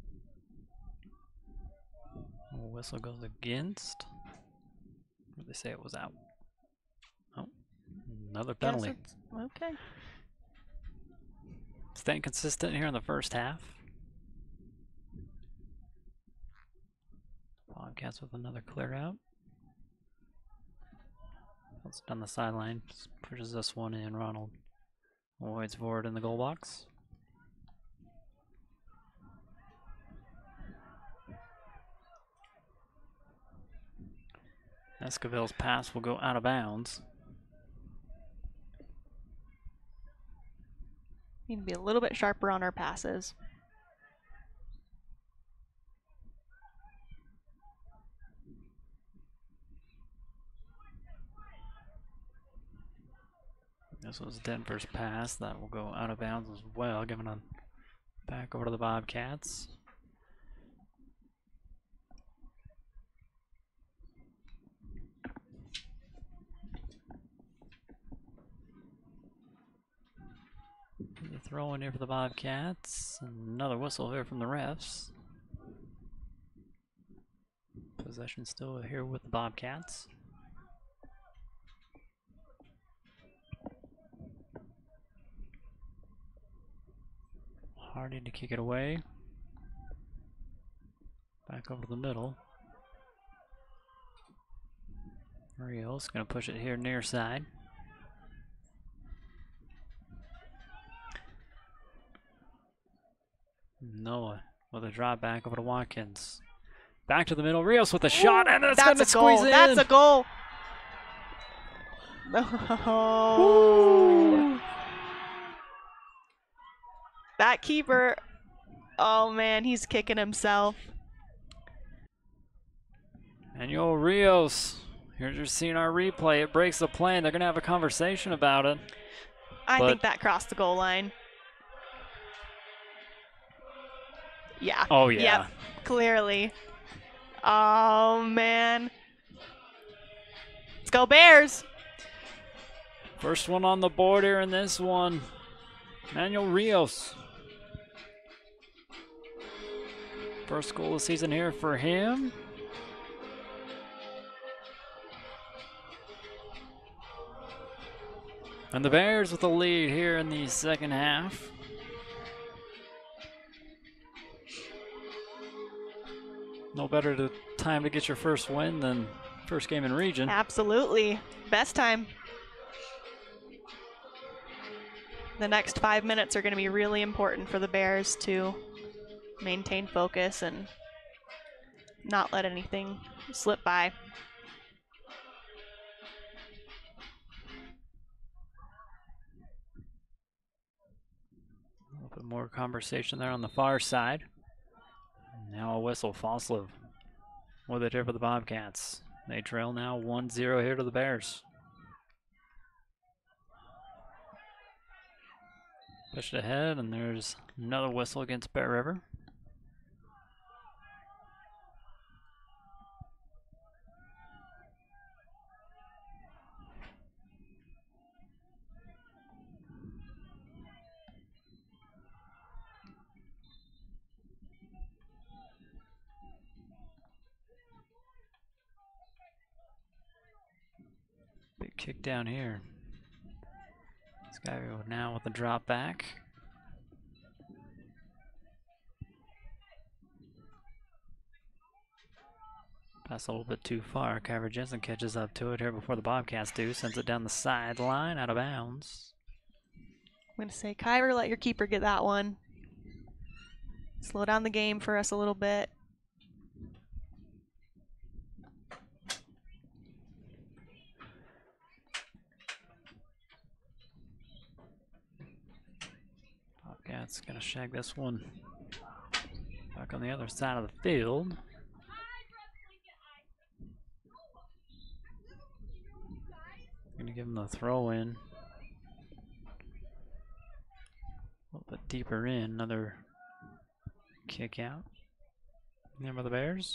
Whistle goes against. Or they say it was out. Oh, another penalty. Yes, okay. Staying consistent here in the first half. Bobcats with another clear out. It's down the sideline, just pushes this one in. Ronald waits forward in the goal box. Esquivel's pass will go out of bounds. Need to be a little bit sharper on our passes. This was Denver's pass. That will go out of bounds as well, giving it back over to the Bobcats. The throw in here for the Bobcats. Another whistle here from the refs. Possession still here with the Bobcats. Hardy to kick it away. Back over to the middle. Rios going to push it here near side. Noah with a drop back over to Watkins. Back to the middle. Rios with a shot, and it's going to squeeze goal. in. That's a goal. Oh. That keeper, oh man, he's kicking himself. Manuel Rios. Here's your seeing our replay. It breaks the plane. They're going to have a conversation about it. I think that crossed the goal line. Yeah. Oh, yeah. Yep. Clearly. Oh, man. Let's go Bears. First one on the board here in this one. Manuel Rios. First goal of the season here for him. And the Bears with the lead here in the second half. No better to, time to get your first win than first game in region. Absolutely. Best time. The next five minutes are going to be really important for the Bears to maintain focus and not let anything slip by. A little bit more conversation there on the far side. Now a whistle. Foslev with it here for the Bobcats. They trail now one zero here to the Bears. Pushed ahead, and there's another whistle against Bear River. Big kick down here. This guy now with the drop back. Pass a little bit too far. Kyver Jensen catches up to it here before the Bobcats do. Sends it down the sideline, out of bounds. I'm going to say, Kyver, let your keeper get that one. Slow down the game for us a little bit. Bobcats going to shag this one back on the other side of the field. Going to give him the throw in. A little bit deeper in. Another kick out. Remember the Bears?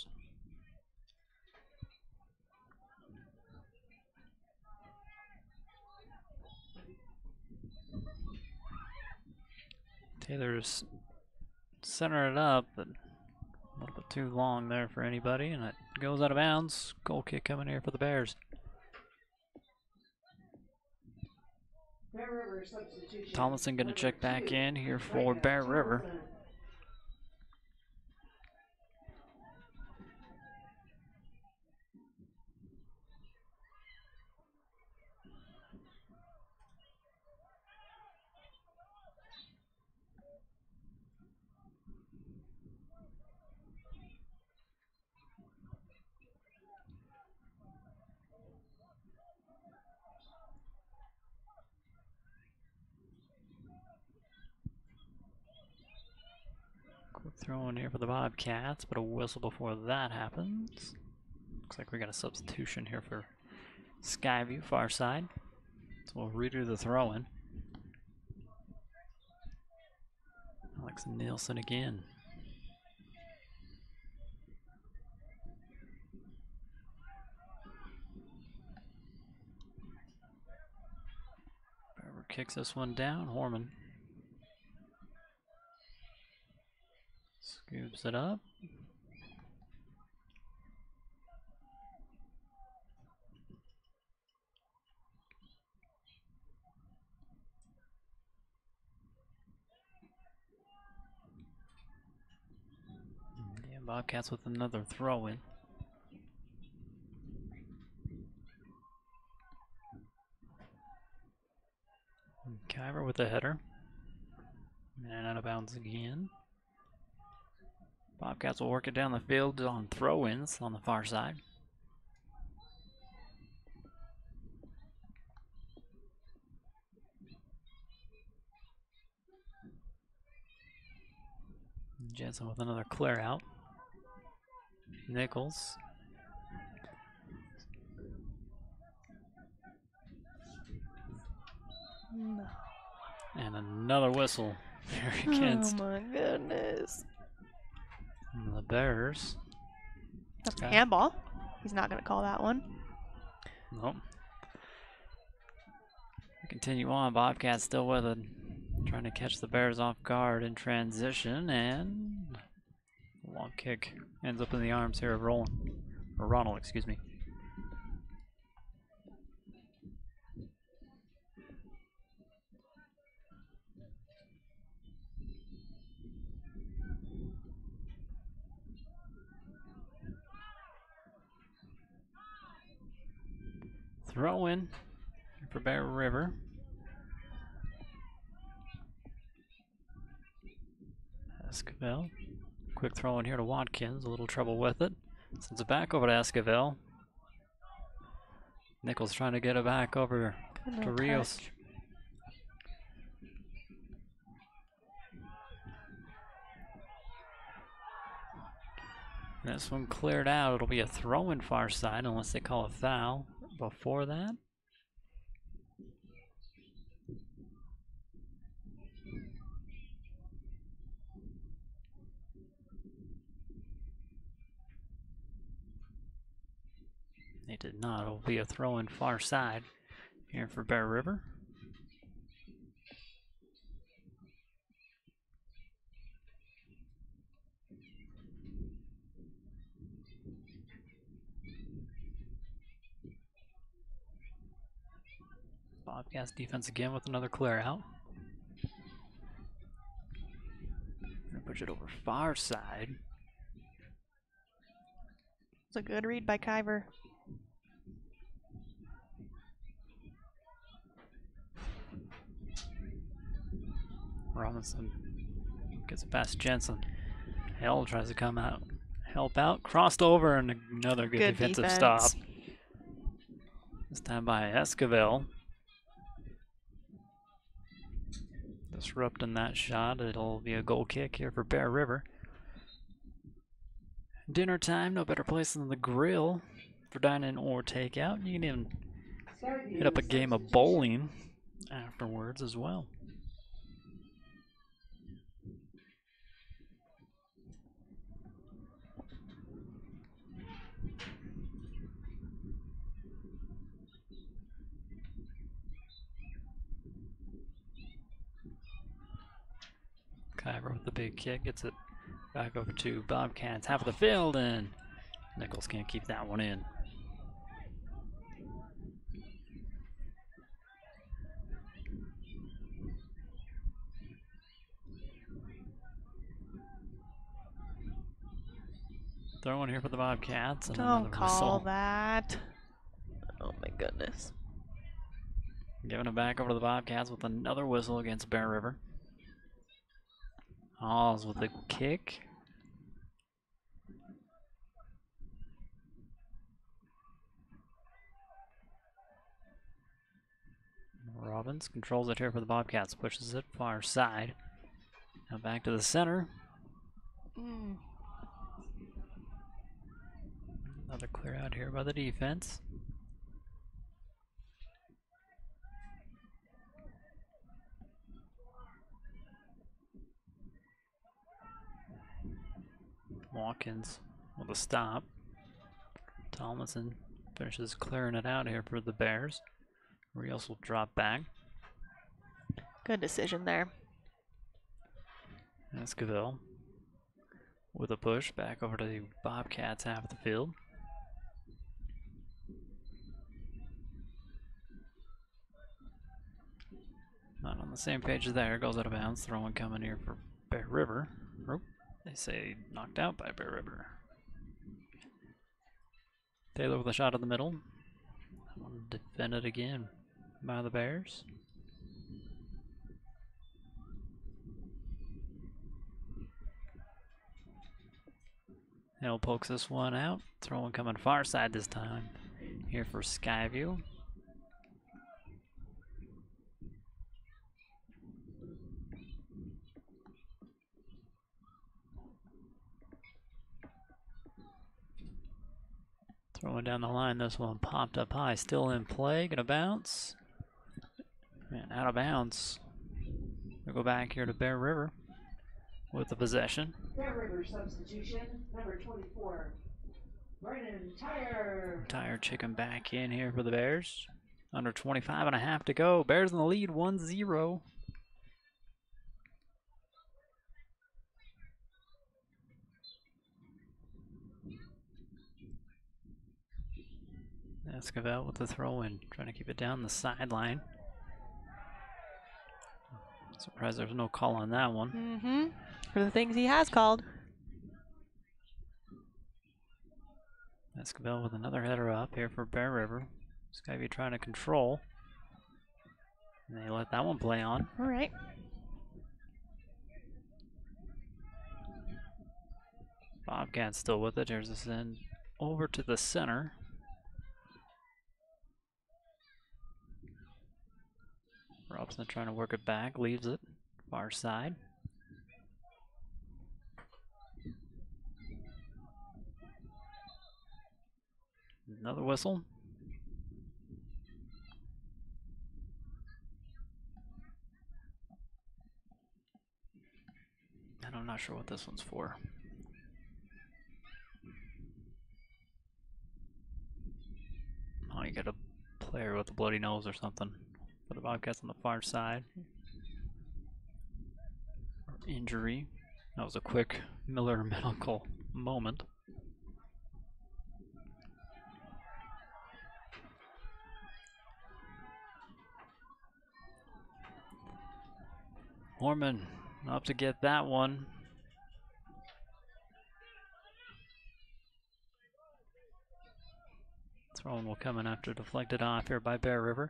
Taylor's centering it up, but a little bit too long there for anybody, and it goes out of bounds. Goal kick coming here for the Bears. Tomlinson going to check back in here for Bear River. Quick throw in here for the Bobcats, but a whistle before that happens. Looks like we got a substitution here for Skyview, far side. So we'll redo the throw in. Alex Nielsen again. Barber kicks this one down. Horman scoops it up. Yeah, Bobcats with another throw in. Kyver with the header. And out of bounds again. Bobcats will work it down the field on throw-ins on the far side. Jensen with another clear out. Nichols. No. And another whistle here against Oh my goodness. And the Bears. That's Okay. handball. He's not going to call that one. Nope. Continue on. Bobcats still with it. Trying to catch the Bears off guard in transition, and long kick ends up in the arms here of Roland. Or Ronald, excuse me. Throw in for Bear River. Esquivel. Quick throw in here to Watkins. A little trouble with it. Sends it back over to Esquivel. Nichols trying to get it back over Good to little Rios. touch. This one cleared out. It'll be a throw in far side unless they call a foul before that. They did not. It'll be a throw in far side here for Bear River. Bobcats defense again with another clear out. Gonna push it over far side. It's a good read by Kyver. Robinson gets it past Jensen. Hell tries to come out, help out, crossed over, and another good, Good defensive defense. stop. This time by Esquivel. Disrupting that shot. It'll be a goal kick here for Bear River. Dinner time, no better place than the grill for dine-in or takeout. You can even hit up a game of bowling afterwards as well. Kyver with the big kick, gets it back over to Bobcats, half of the field, and Nichols can't keep that one in. Throwing here for the Bobcats. And Don't another call whistle. that. Oh my goodness. Giving it back over to the Bobcats with another whistle against Bear River. Halls with the kick. Robbins controls it here for the Bobcats, pushes it far side. Now back to the center. Mm. Another clear out here by the defense. Watkins with a stop. Tomlinson finishes clearing it out here for the Bears. Rios will drop back. Good decision there. Esquivel with a push back over to the Bobcats half of the field. Not on the same page there. Goes out of bounds. Throwing coming here for Bear River. Oh, they say knocked out by Bear River. Taylor with a shot in the middle. That one defended again by the Bears. Hill pokes this one out. Throwing coming far side this time. Here for Skyview. Throwing down the line, this one popped up high, still in play, gonna bounce. And out of bounds. We'll go back here to Bear River. with the possession. Bear River substitution, number twenty-four, Brennan Tire. Tire chicken back in here for the Bears. Under twenty-five and a half to go. Bears in the lead, one zero. Escovel with the throw in, trying to keep it down the sideline. Surprised there's no call on that one. Mm-hmm. For the things he has called. Escovel with another header up here for Bear River. Skyview trying to control. And they let that one play on. All right. Bobcats still with it. There's this end over to the center. Robson trying to work it back, leaves it far side. Another whistle. And I'm not sure what this one's for. Oh, you got a player with a bloody nose or something. For the Bobcats on the far side. Injury. That was a quick Miller medical moment. Horman up to get that one. Throwing will come in after deflected off here by Bear River.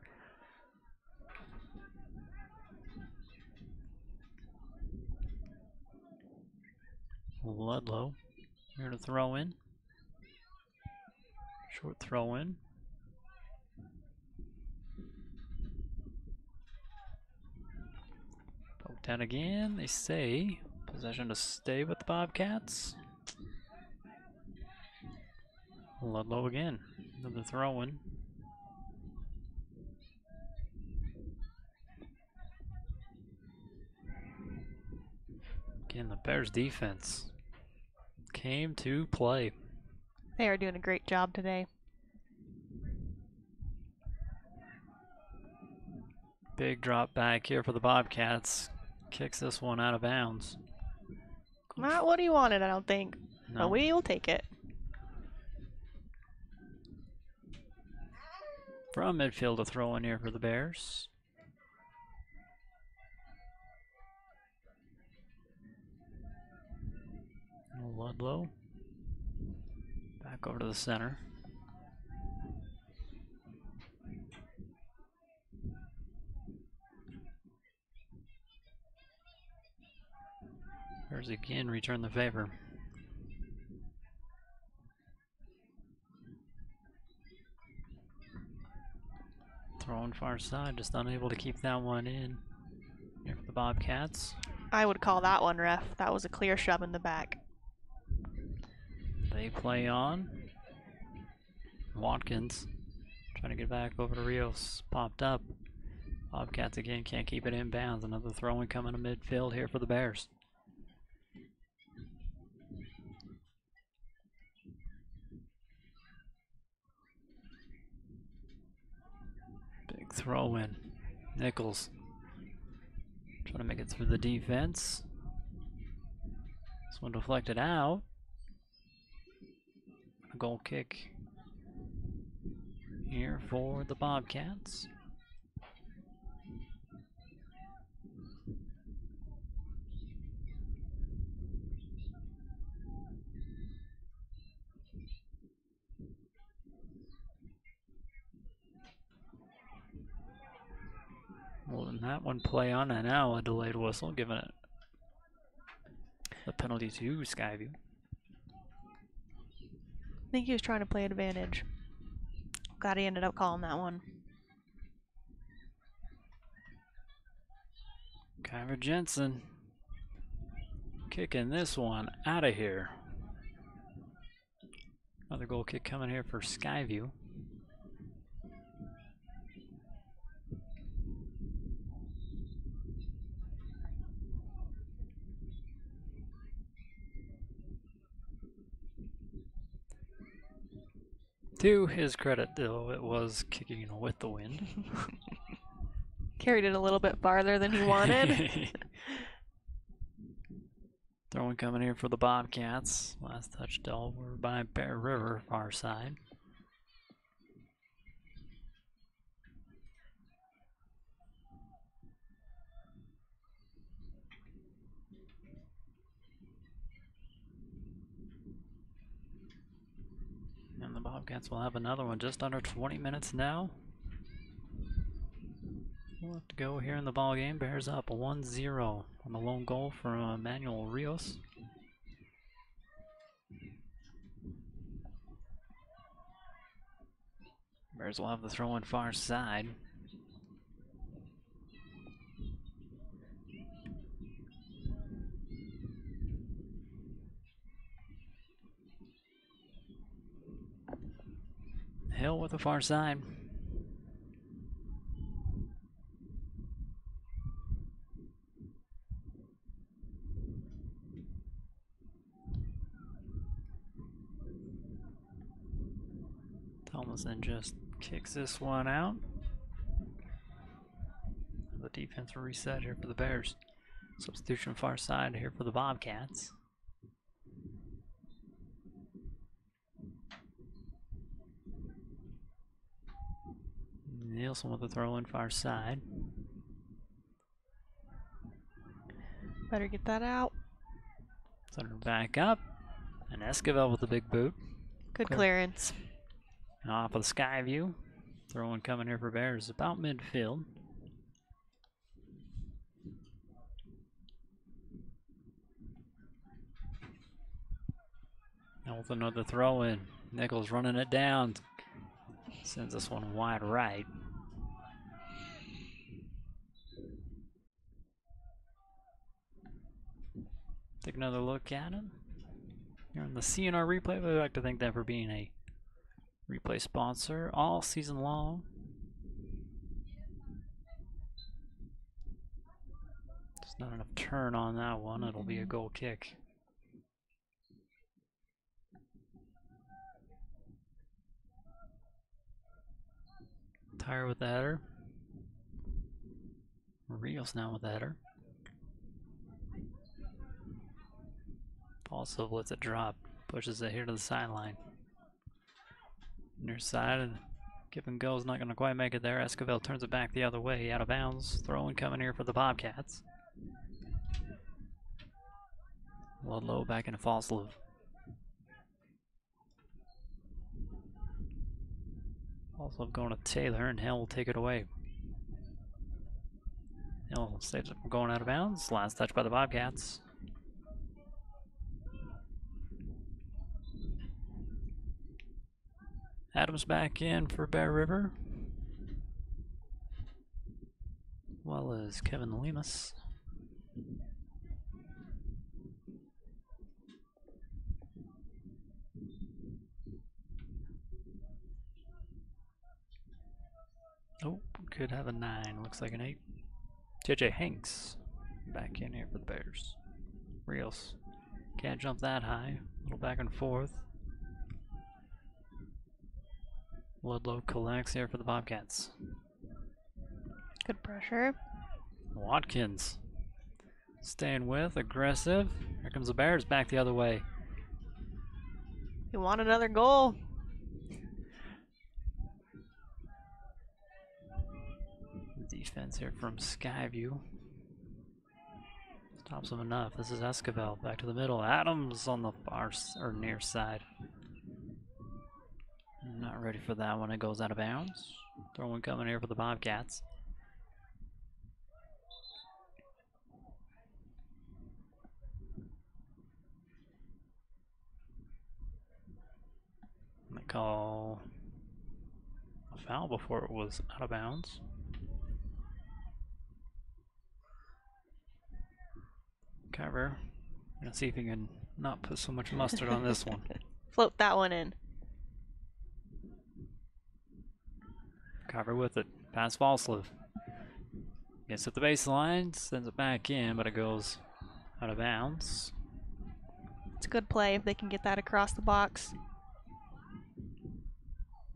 Ludlow here to throw in. Short throw in. Poked down again. They say possession to stay with the Bobcats. Ludlow again. Another throw in. Again, the Bears defense came to play. They are doing a great job today. Big drop back here for the Bobcats. Kicks this one out of bounds. Not what he wanted, I don't think. No. But we'll take it. From midfield, a throw in here for the Bears. Ludlow. Back over to the center. Bears again return the favor. Throwing far side, just unable to keep that one in. Here for the Bobcats. I would call that one, ref. That was a clear shove in the back. They play on. Watkins trying to get back over to Rios. Popped up. Bobcats again can't keep it in bounds. Another throwing coming to midfield here for the Bears. Big throw in. Nichols trying to make it through the defense. This one deflected out. A goal kick here for the Bobcats. Well, then that one play on, and now a delayed whistle, giving it the penalty to Skyview. I think he was trying to play advantage. Glad he ended up calling that one. Kyver Jensen kicking this one out of here. Another goal kick coming here for Skyview. To his credit, though, it was kicking with the wind. Carried it a little bit farther than he wanted. Throwing coming here for the Bobcats. Last touch over by Bear River, far side. And the Bobcats will have another one just under twenty minutes now. We'll have to go here in the ball game. Bears up one zero on the lone goal from Emmanuel Rios. Bears will have the throw in far side. Hill with the far side. Thomason just kicks this one out. The defense will reset here for the Bears. Substitution far side here for the Bobcats. Nielsen with the throw in far side. Better get that out. Center back up. And Esquivel with the big boot. Good clearance. Off of the Skyview. Throw in coming here for Bears about midfield. Now with another throw in. Nichols running it down. Sends this one wide right. Take another look at it. Here in the C N R replay, we like to thank them for being a replay sponsor all season long. Just not enough turn on that one. It'll be a goal kick. Tire with the header. Rios now with the header. Also lets it drop. Pushes it here to the sideline. Near side, and Give and Go's not going to quite make it there. Esquivel turns it back the other way, out of bounds. Throwing coming here for the Bobcats. Ludlow back into Falslev. Falslev going to Taylor, and Hill will take it away. Hill saves it from going out of bounds. Last touch by the Bobcats. Adams back in for Bear River. Well as Kevin Lemus. Oh, could have a nine. Looks like an eight. J J Hanks back in here for the Bears. Rios can't jump that high. A little back and forth. Ludlow collects here for the Bobcats. Good pressure. Watkins staying with, aggressive. Here comes the Bears back the other way. You want another goal. Defense here from Skyview. Stops him enough. This is Esquivel back to the middle. Adams on the far or near side. Not ready for that one. It goes out of bounds. Throwing coming here for the Bobcats. They call a foul before it was out of bounds. Cover. Gonna see if he can not put so much mustard on this one. Float that one in. Cover with it. Pass Falslev. Gets at the baseline, sends it back in, but it goes out of bounds. It's a good play if they can get that across the box.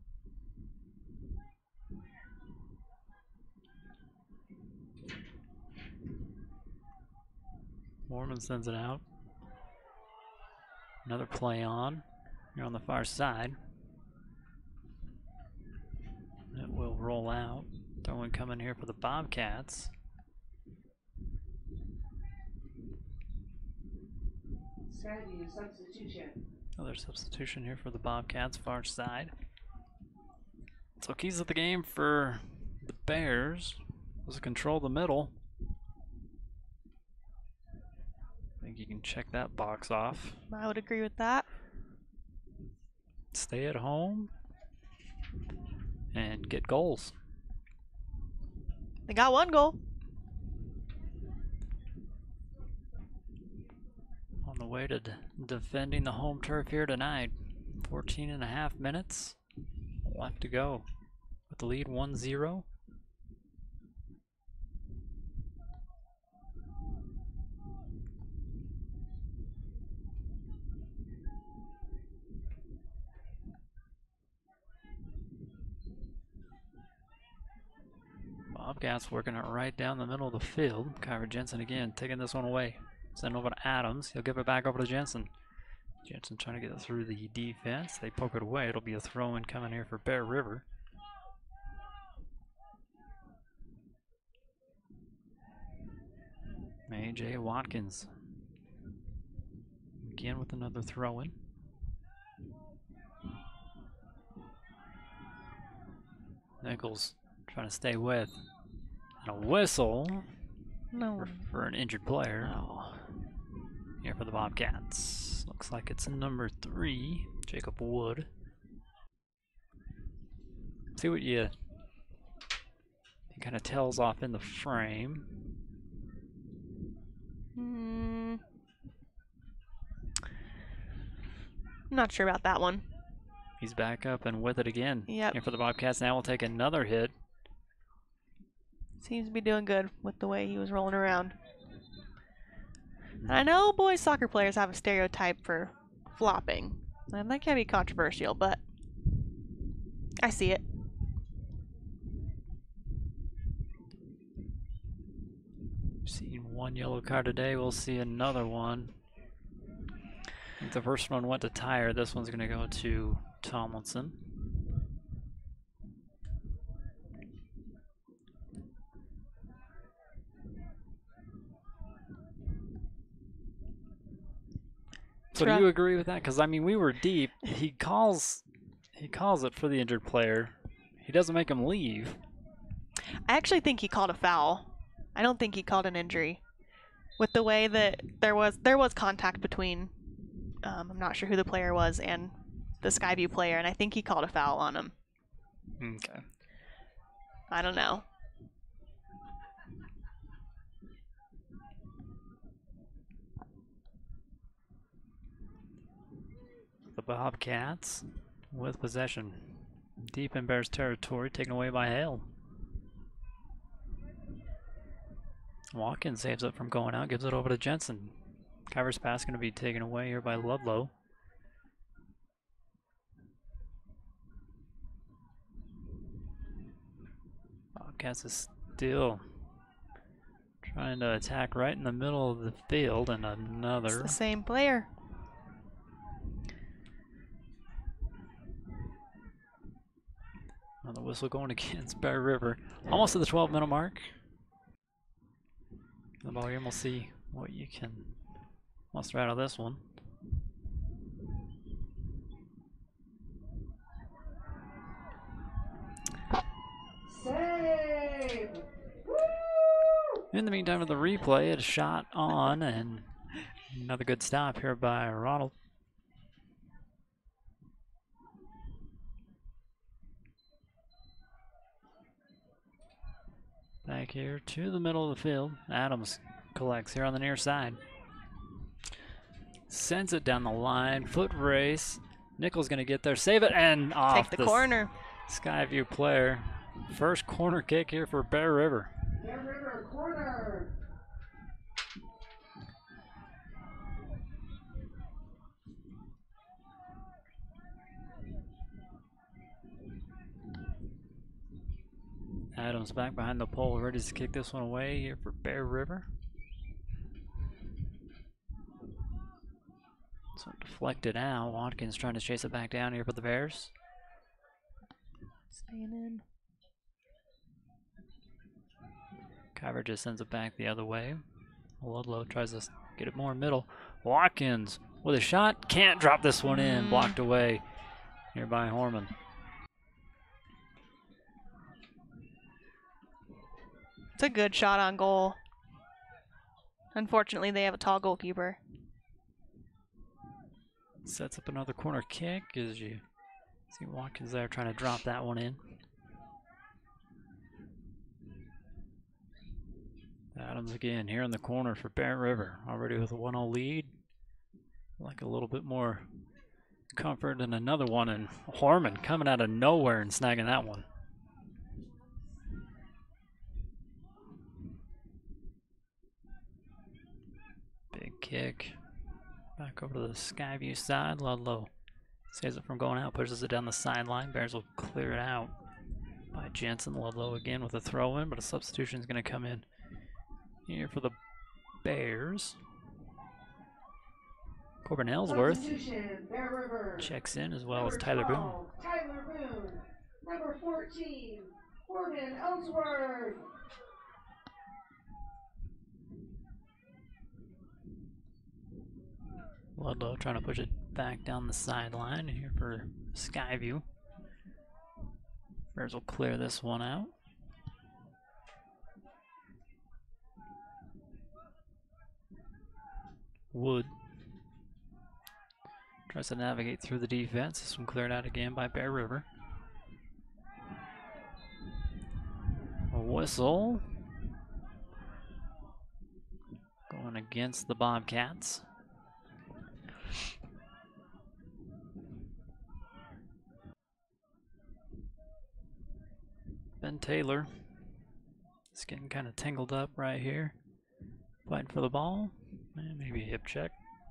Mormon sends it out. Another play on. Here on the far side. It will roll out. Throwing coming here for the Bobcats. Skyview substitution. Another substitution here for the Bobcats, far side. So keys of the game for the Bears was to control the middle. I think you can check that box off. I would agree with that. Stay at home and get goals. They got one goal. On the way to d defending the home turf here tonight. fourteen and a half minutes left to go with the lead one zero. Bobcats working it right down the middle of the field. Kyra Jensen again taking this one away. Send over to Adams. He'll give it back over to Jensen. Jensen trying to get it through the defense. They poke it away. It'll be a throw-in coming here for Bear River. A J Watkins. Again with another throw-in. Nichols trying to stay with. And a whistle no. for, for an injured player. No. Here for the Bobcats. Looks like it's number three, Jacob Wood. See what you he kind of tells off in the frame. Mm. I'm not sure about that one. He's back up and with it again. Yep. Here for the Bobcats. Now we'll take another hit. Seems to be doing good with the way he was rolling around. I know boys soccer players have a stereotype for flopping, and that can be controversial, but I see it. Seen one yellow card today, we'll see another one. I think the first one went to Tyre, this one's gonna go to Tomlinson. So do you agree with that? Because I mean, we were deep. He calls, he calls it for the injured player. He doesn't make him leave. I actually think he called a foul. I don't think he called an injury. With the way that there was there was contact between, um, I'm not sure who the player was, and the Skyview player, and I think he called a foul on him. Okay. I don't know. The Bobcats with possession. Deep in Bears territory, taken away by Hale. Watkins saves it from going out, gives it over to Jensen. Kyver's pass going to be taken away here by Ludlow. Bobcats is still trying to attack right in the middle of the field, and another. It's the same player. Another whistle going against Bear River. Almost at the twelve minute mark. The ball game, we'll see what you can muster out of this one. Save! In the meantime, with the replay, it's shot on, and another good stop here by Ronald. Back here to the middle of the field. Adams collects here on the near side. Sends it down the line. Foot race. Nichols going to get there. Save it and off. Take the, the corner. Skyview player. First corner kick here for Bear River. Bear River corner. Adams back behind the pole, ready to kick this one away here for Bear River. So deflected out. Watkins trying to chase it back down here for the Bears. Staying in. Kyver just sends it back the other way. Ludlow tries to get it more middle. Watkins with a shot. Can't drop this one in. Blocked away here by Horman. It's a good shot on goal. Unfortunately, they have a tall goalkeeper. Sets up another corner kick as you see Watkins there trying to drop that one in. Adams again here in the corner for Bear River, already with a one oh lead. Like a little bit more comfort and another one, and Horman coming out of nowhere and snagging that one. Big kick. Back over to the Skyview side. Ludlow saves it from going out, pushes it down the sideline. Bears will clear it out by Jensen. Ludlow again with a throw in, but a substitution is going to come in here for the Bears. Corbin Ellsworth checks in, as well as Tyler Boone. Tyler Boone. Number fourteen, Corbin Ellsworth. Ludlow trying to push it back down the sideline here for Skyview. Bears will clear this one out. Wood tries to navigate through the defense. This one cleared out again by Bear River. A whistle going against the Bobcats. Ben Taylor is getting kind of tangled up right here. Fighting for the ball. And maybe a hip check.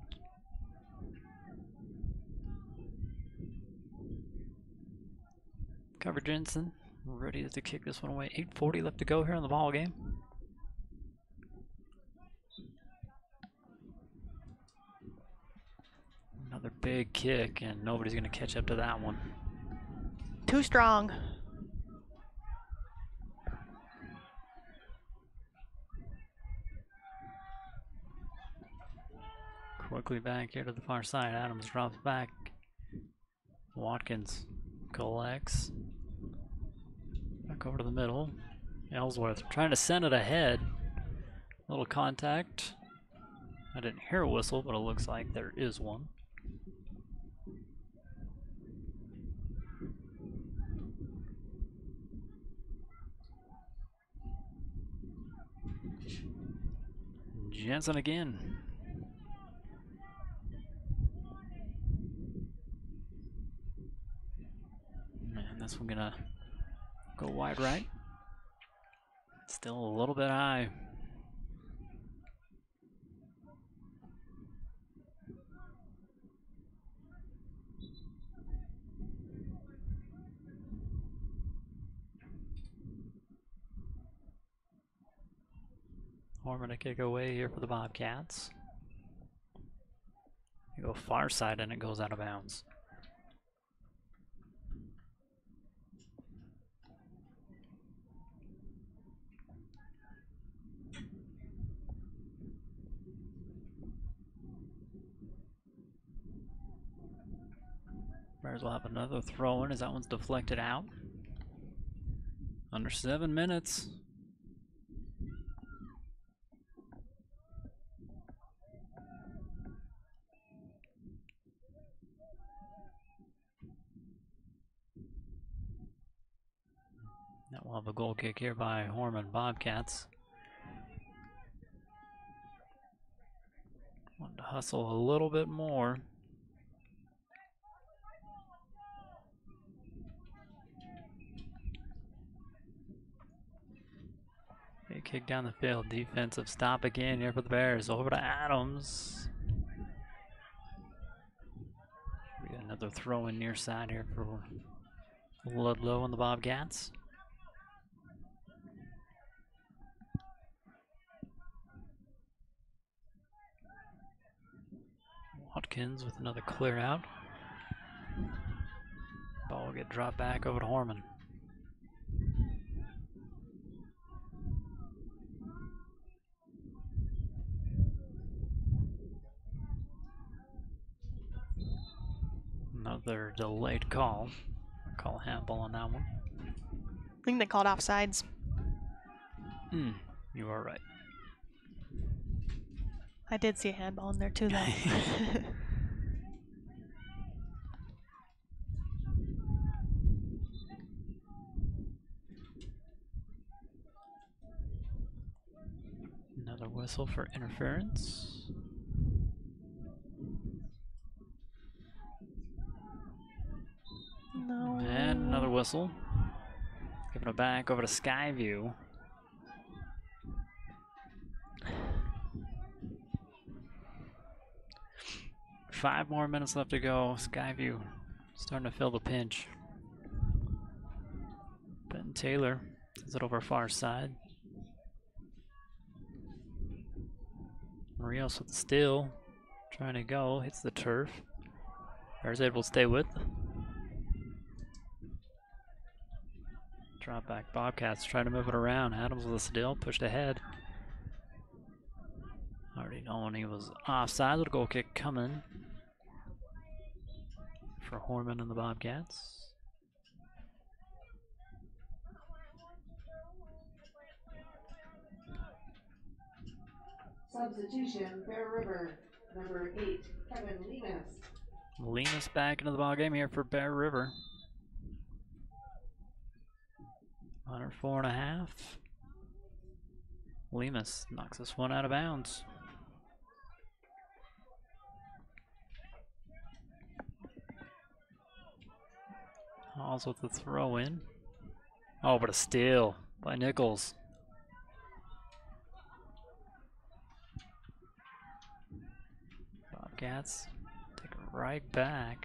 Cover Jensen, ready to kick this one away. eight forty left to go here in the ball game. Another big kick, and nobody's going to catch up to that one. Too strong. Quickly back here to the far side. Adams drops back. Watkins collects. Back over to the middle. Ellsworth trying to send it ahead. Little contact. I didn't hear a whistle, but it looks like there is one. Jensen again. This one gonna go wide right. Still a little bit high. Horman a kick away here for the Bobcats. They go far side and it goes out of bounds. Bears will have another throw in as that one's deflected out. Under seven minutes. That will have a goal kick here by Horman Bobcats. Want to hustle a little bit more. Big kick down the field. Defensive stop again here for the Bears. Over to Adams. We got another throw in near side here for Ludlow and the Bobcats. Judkins with another clear out. Ball will get dropped back over to Horman. Another delayed call. Call handball on that one. I think they called offsides. Hmm, you are right. I did see a handball in there too, though. Another whistle for interference. No. And another whistle. Giving it back over to Skyview. Five more minutes left to go. Skyview starting to feel the pinch. Ben Taylor sends it over far side. Rios with the steal. Trying to go. Hits the turf. Bears able to stay with. Drop back Bobcats trying to move it around. Adams with a steal. Pushed ahead. Already knowing he was offside. Little goal kick coming for Horman and the Bobcats. Substitution, Bear River, number eight, Kevin Lemus. Lemus back into the ball game here for Bear River. Under four and a half. Lemus knocks this one out of bounds. Halls with the throw in. Oh, but a steal by Nichols. Bobcats take it right back.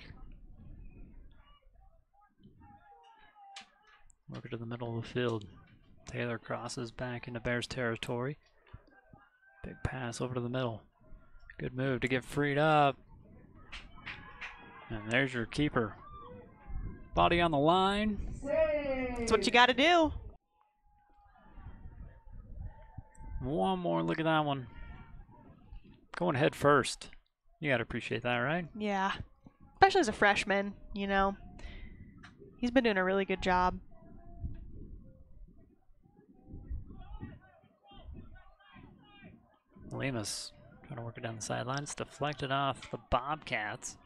Work it to the middle of the field. Taylor crosses back into Bears territory. Big pass over to the middle. Good move to get freed up. And there's your keeper. Body on the line. That's what you got to do. One more look at that one. Going head first. You got to appreciate that, right? Yeah. Especially as a freshman, you know. He's been doing a really good job. Lemus trying to work it down the sideline. It's deflected off the Bobcats.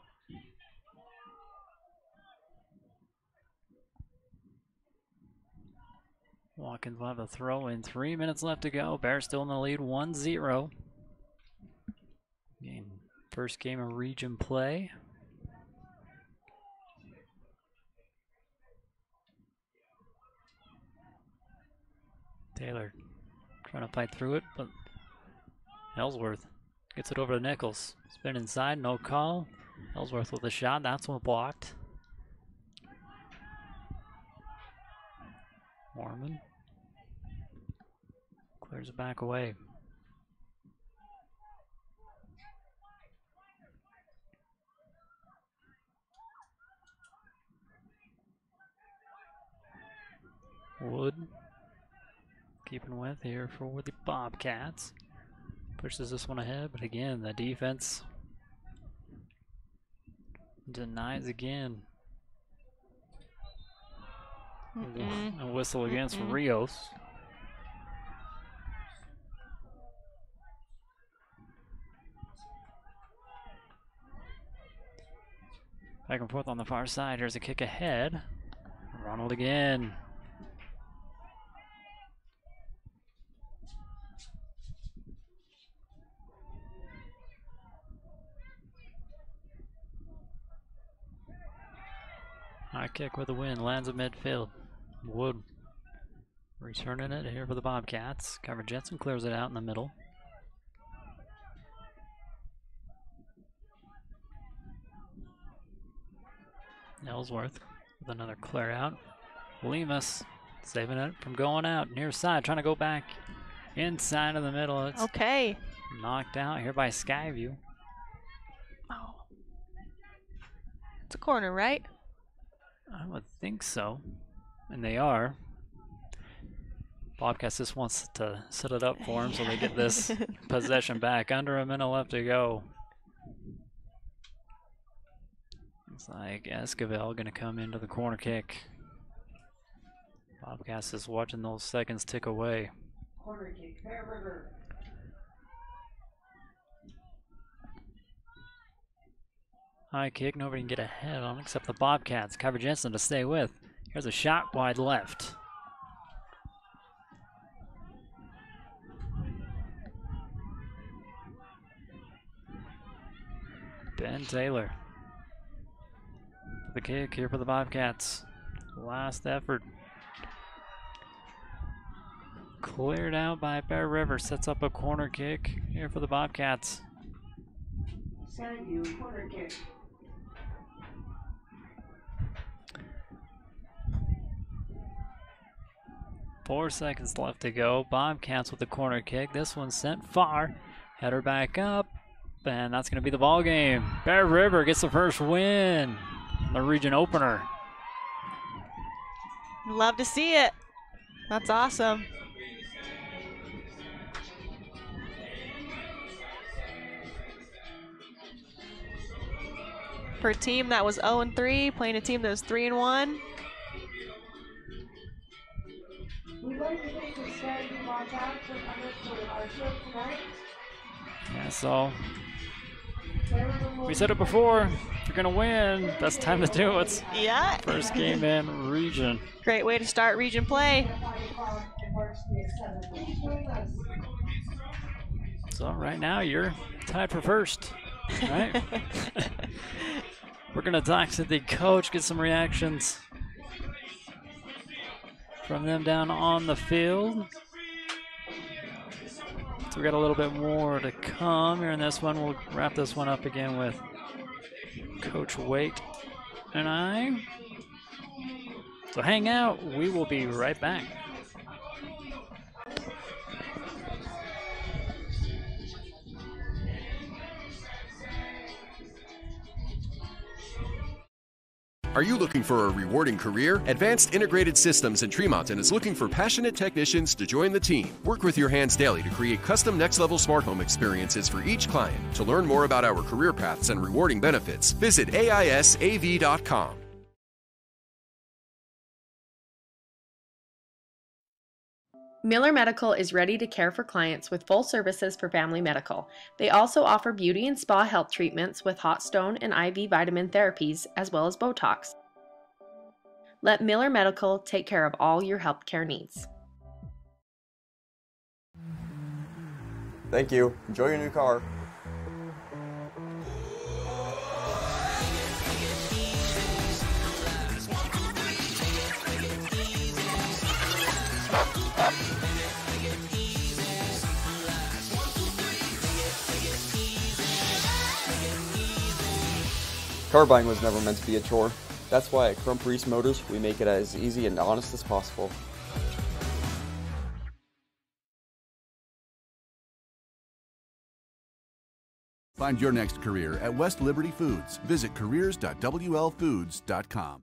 Watkins will have the throw in. Three minutes left to go. Bears still in the lead, one zero. Game, first game of region play. Taylor trying to fight through it, but Ellsworth gets it over to Nichols. Spin inside, no call. Ellsworth with a shot, that's one blocked. Mormon clears it back away. Wood keeping with here for the Bobcats. Pushes this one ahead, but again, the defense denies again. Mm-mm. A whistle against Mm-mm. Rios. Back and forth on the far side. Here's a kick ahead. Ronald again. High kick with a win, lands at midfield. Wood returning it here for the Bobcats. Cover Jetson clears it out in the middle. Ellsworth with another clear out. Lemus saving it from going out near side, trying to go back inside of the middle. It's okay. knocked out here by Skyview. Oh. It's a corner, right? I would think so. And they are. Bobcats just wants to set it up for them so they get this possession back. Under a minute left to go. Looks like Esquivel going to come into the corner kick. Bobcats is watching those seconds tick away. Corner kick, Bear River. High kick, nobody can get ahead on except the Bobcats. Kyver Jensen to stay with. Here's a shot wide left. Ben Taylor. The kick here for the Bobcats. Last effort. Cleared out by Bear River. Sets up a corner kick here for the Bobcats. Skyview, corner kick. Four seconds left to go. Bobcats with the corner kick. This one's sent far. Header back up. And that's going to be the ball game. Bear River gets the first win. The region opener. Love to see it. That's awesome. For a team that was oh and three, playing a team that was three and one. We'd like to thank the Skyview Bobcats for coming to our show tonight. Yeah, so we said it before. If you're gonna win, best time to do it. Yeah. First game in region. Great way to start region play. So right now you're tied for first, right? We're gonna talk to the coach, get some reactions from them down on the field. So we got a little bit more to come here in this one. We'll wrap this one up again with Coach Waite and I. So hang out. We will be right back. Are you looking for a rewarding career? Advanced Integrated Systems in Tremonton is looking for passionate technicians to join the team. Work with your hands daily to create custom next-level smart home experiences for each client. To learn more about our career paths and rewarding benefits, visit A I S A V dot com. Miller Medical is ready to care for clients with full services for family medical. They also offer beauty and spa health treatments with hot stone and I V vitamin therapies, as well as Botox. Let Miller Medical take care of all your healthcare needs. Thank you. Enjoy your new car. Car buying was never meant to be a chore. That's why at Crump Reese Motors, we make it as easy and honest as possible. Find your next career at West Liberty Foods. Visit careers dot W L foods dot com.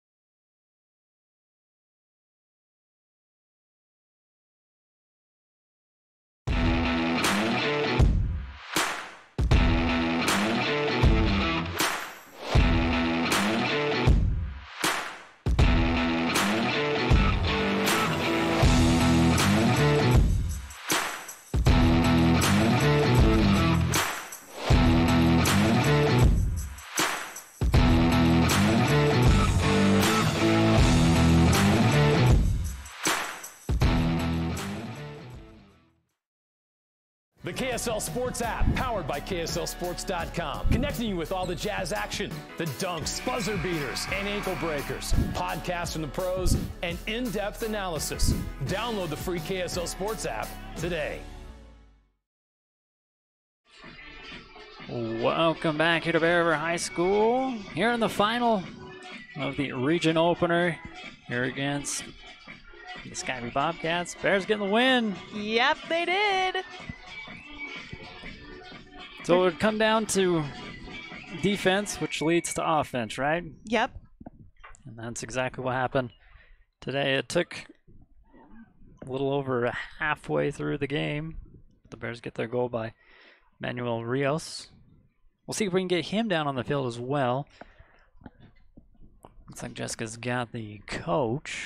The K S L Sports app, powered by K S L sports dot com, connecting you with all the Jazz action, the dunks, buzzer beaters, and ankle breakers, podcasts from the pros, and in-depth analysis. Download the free K S L Sports app today. Welcome back here to Bear River High School. Here in the final of the region opener, here against the Skyview Bobcats. Bears getting the win. Yep, they did. So it would come down to defense, which leads to offense, right? Yep. And that's exactly what happened today. It took a little over halfway through the game. The Bears get their goal by Manuel Rios. We'll see if we can get him down on the field as well. Looks like Jessica's got the coach.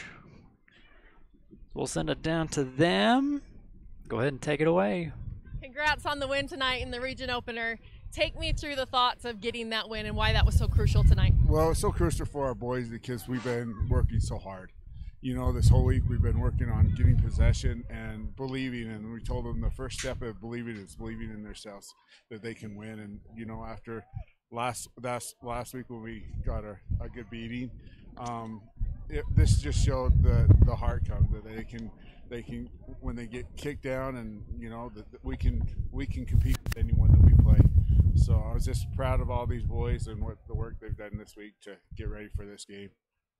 We'll send it down to them. Go ahead and take it away. Congrats on the win tonight in the region opener. Take me through the thoughts of getting that win and why that was so crucial tonight. Well, it's so crucial for our boys because we've been working so hard. You know, this whole week we've been working on getting possession and believing, and we told them the first step of believing is believing in themselves that they can win. And you know, after last last last week when we got a, a good beating, um, it, this just showed the the heart come that they can they can when they get kicked down, and you know that we can we can compete with anyone that we play. So I was just proud of all these boys and what the work they've done this week to get ready for this game.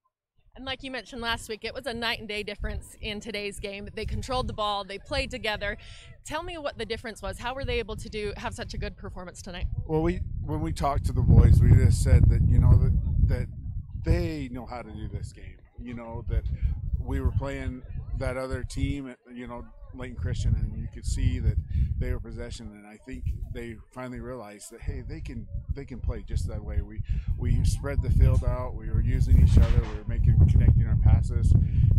And like you mentioned last week, it was a night and day difference in today's game. They controlled the ball, they played together. Tell me what the difference was. How were they able to do have such a good performance tonight? Well, we when we talked to the boys, we just said that you know that that they know how to do this game. You know that we were playing that other team, you know, Layton Christian, and you could see that they were possession, and I think they finally realized that hey, they can they can play just that way. We we spread the field out, we were using each other, we were making connecting our passes,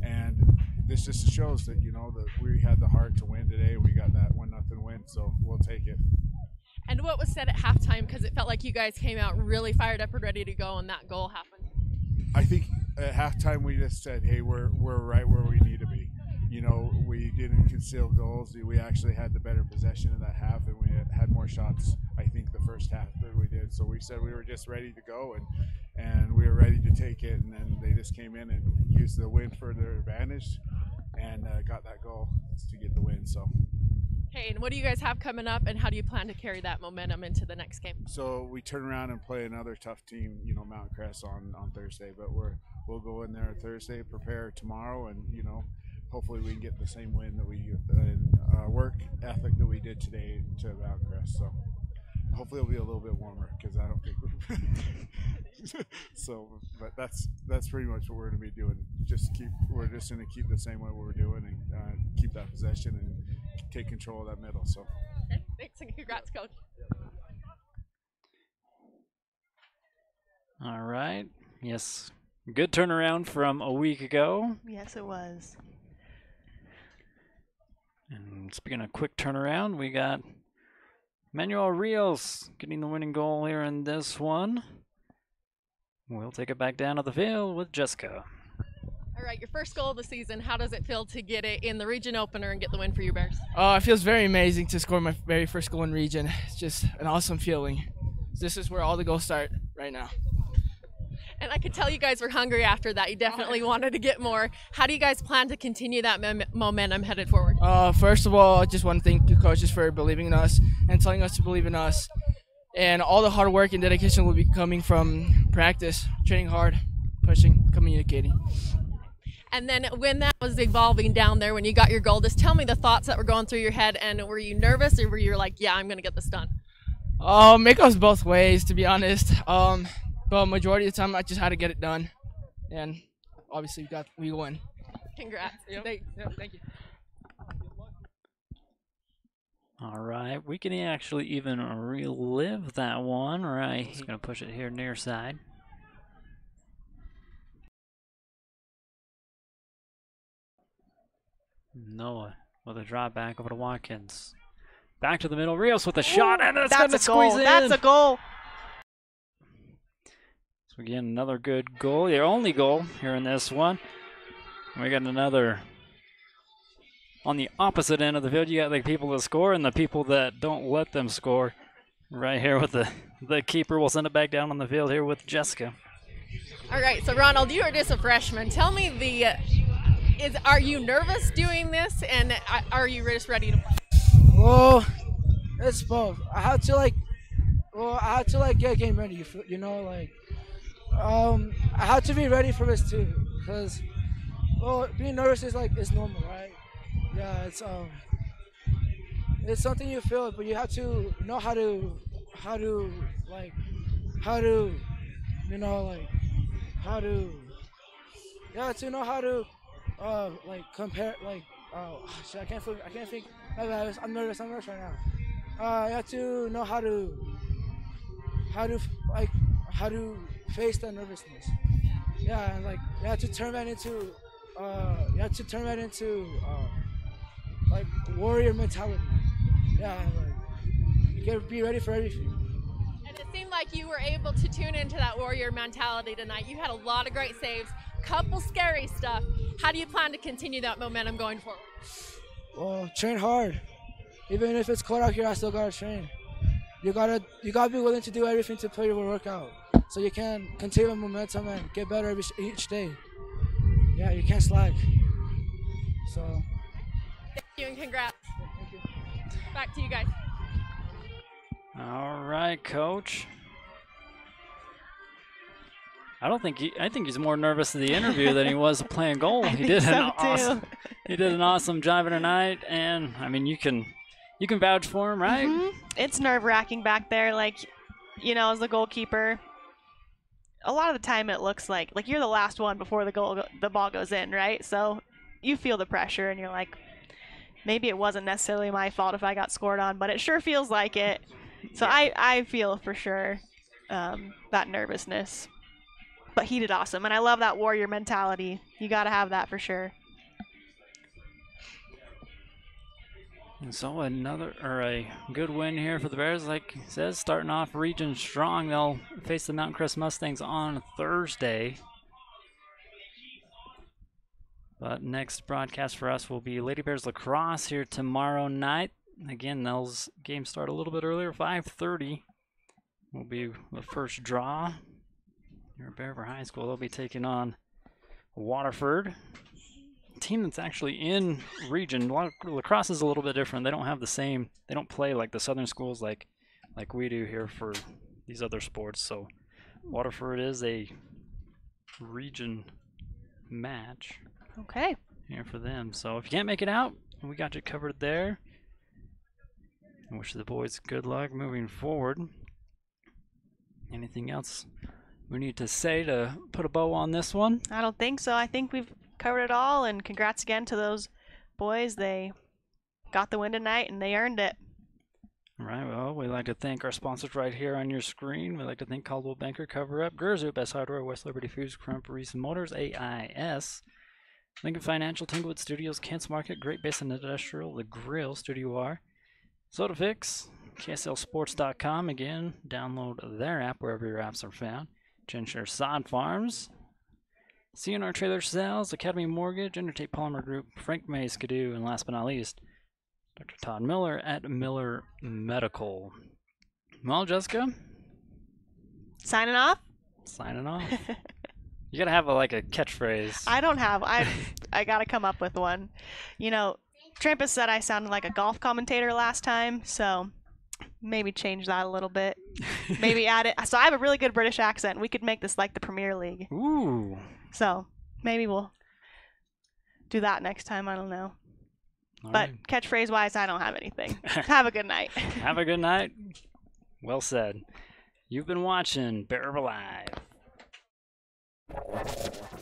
and this just shows that you know that we had the heart to win today. We got that one nothing win, so we'll take it. And what was said at halftime, because it felt like you guys came out really fired up and ready to go, and that goal happened? I think at halftime we just said, hey, we're we're right where we need to be. You know, we didn't conceal goals. We actually had the better possession in that half, and we had more shots, I think, the first half than we did. So we said we were just ready to go, and, and we were ready to take it. And then they just came in and used the win for their advantage and uh, got that goal to get the win. So. Okay, and what do you guys have coming up, and how do you plan to carry that momentum into the next game? So we turn around and play another tough team, you know, Mount Crest on, on Thursday. But we're we'll go in there Thursday, prepare tomorrow, and, you know, hopefully we can get the same win that we uh, work ethic that we did today to Mount Crest. So hopefully it'll be a little bit warmer because I don't think we're so. But that's that's pretty much what we're going to be doing. Just keep we're just going to keep the same way we're doing and uh, keep that possession and take control of that middle. So okay, thanks and congrats, coach. All right. Yes. Good turnaround from a week ago. Yes, it was. And speaking of quick turnaround, we got Manuel Rios getting the winning goal here in this one. We'll take it back down to the field with Jessica. All right, your first goal of the season. How does it feel to get it in the region opener and get the win for your Bears? Oh, it feels very amazing to score my very first goal in region. It's just an awesome feeling. This is where all the goals start right now. And I could tell you guys were hungry after that. You definitely wanted to get more. How do you guys plan to continue that mom- momentum headed forward? Uh, first of all, I just want to thank the coaches for believing in us and telling us to believe in us. And all the hard work and dedication will be coming from practice, training hard, pushing, communicating. And then when that was evolving down there, when you got your goal, just tell me the thoughts that were going through your head. And were you nervous, or were you like, yeah, I'm going to get this done? Um, it goes both ways, to be honest. Um, but majority of the time, I just had to get it done. And obviously, we got we won. Congrats. Yep. Thank, yep, thank you. All right, we can actually even relive that one, right? He's going to push it here near side. Noah with a drop back over to Watkins. Back to the middle. Rios with a shot, and it's going to squeeze goal. in. That's a goal. So again, another good goal. Their only goal here in this one. We got another on the opposite end of the field. You got the people that score and the people that don't let them score. Right here with the, the keeper. We'll send it back down on the field here with Jessica. All right, so Ronald, you are just a freshman. Tell me the, uh, is are you nervous doing this, and are you just ready to play? Well, it's both. I had to like, well, I had to like get game ready. You know, like, um, I had to be ready for this too, because, well, being nervous is like it's normal, right? Yeah, it's um, it's something you feel, but you have to know how to, how to like, how to, you know, like how to, yeah, to know how to, uh, like compare, like, oh, shit, I can't think, I can't think. I'm nervous. I'm nervous. I'm nervous right now. Uh, you have to know how to, how to, like, how to face the nervousness. Yeah, and like you have to turn that into, uh, you have to turn that into, uh, like warrior mentality. Yeah, and like you gotta be ready for everything. And it seemed like you were able to tune into that warrior mentality tonight. You had a lot of great saves, couple scary stuff. How do you plan to continue that momentum going forward? Well, train hard. Even if it's cold out here, I still gotta train. You gotta, you gotta be willing to do everything to play your workout, so you can continue momentum and get better every, each day. Yeah, you can't slack. So. Thank you and congrats. Thank you. Back to you guys. All right, Coach. I don't think he. I think he's more nervous in the interview than he was playing goal. I He think did so, an too. awesome. He did an awesome job tonight, and I mean, you can, you can vouch for him, right? Mhm. It's nerve-wracking back there. Like, you know, as the goalkeeper, a lot of the time it looks like like you're the last one before the goal, go, the ball goes in, right? So you feel the pressure, and you're like, maybe it wasn't necessarily my fault if I got scored on, but it sure feels like it. So I I feel for sure um, that nervousness. But he did awesome, and I love that warrior mentality. You got to have that for sure. And so another or a good win here for the Bears, like it says, starting off region strong. They'll face the Mountain Crest Mustangs on Thursday. But next broadcast for us will be Lady Bears lacrosse here tomorrow night. Again, those games start a little bit earlier, five thirty. Will be the first draw here at Bear River High School. They'll be taking on Waterford, a team that's actually in region. Lacrosse is a little bit different. They don't have the same. They don't play like the southern schools like like we do here for these other sports. So Waterford is a region match. Okay. Here for them. So if you can't make it out, we got you covered there. I wish the boys good luck moving forward. Anything else we need to say to put a bow on this one? I don't think so. I think we've covered it all, and congrats again to those boys. They got the win tonight, and they earned it. All right, well, we'd like to thank our sponsors right here on your screen. We'd like to thank Caldwell Banker, Cover Up, Gerzu, Best Hardware, West Liberty Foods, Crump, Reese Motors, A I S, Lincoln Financial, Tanglewood Studios, Kent's Market, Great Basin Industrial, The Grill, Studio R, SodaFix, K S L Sports dot com. Again, download their app wherever your apps are found. Genshire Sod Farms, C N R Trailer Sales, Academy Mortgage, Intertape Polymer Group, Frank May Skidoo, and last but not least, Doctor Todd Miller at Miller Medical. Well, Jessica, Signing off? signing off. You gotta have a, like a catchphrase. I don't have. I I got to come up with one. You know, Trampus said I sounded like a golf commentator last time, so maybe change that a little bit. Maybe add it. So I have a really good British accent. We could make this like the Premier League. Ooh. So maybe we'll do that next time. I don't know. All but right. catchphrase wise, I don't have anything. Have a good night. Have a good night. Well said. You've been watching Bear River Live.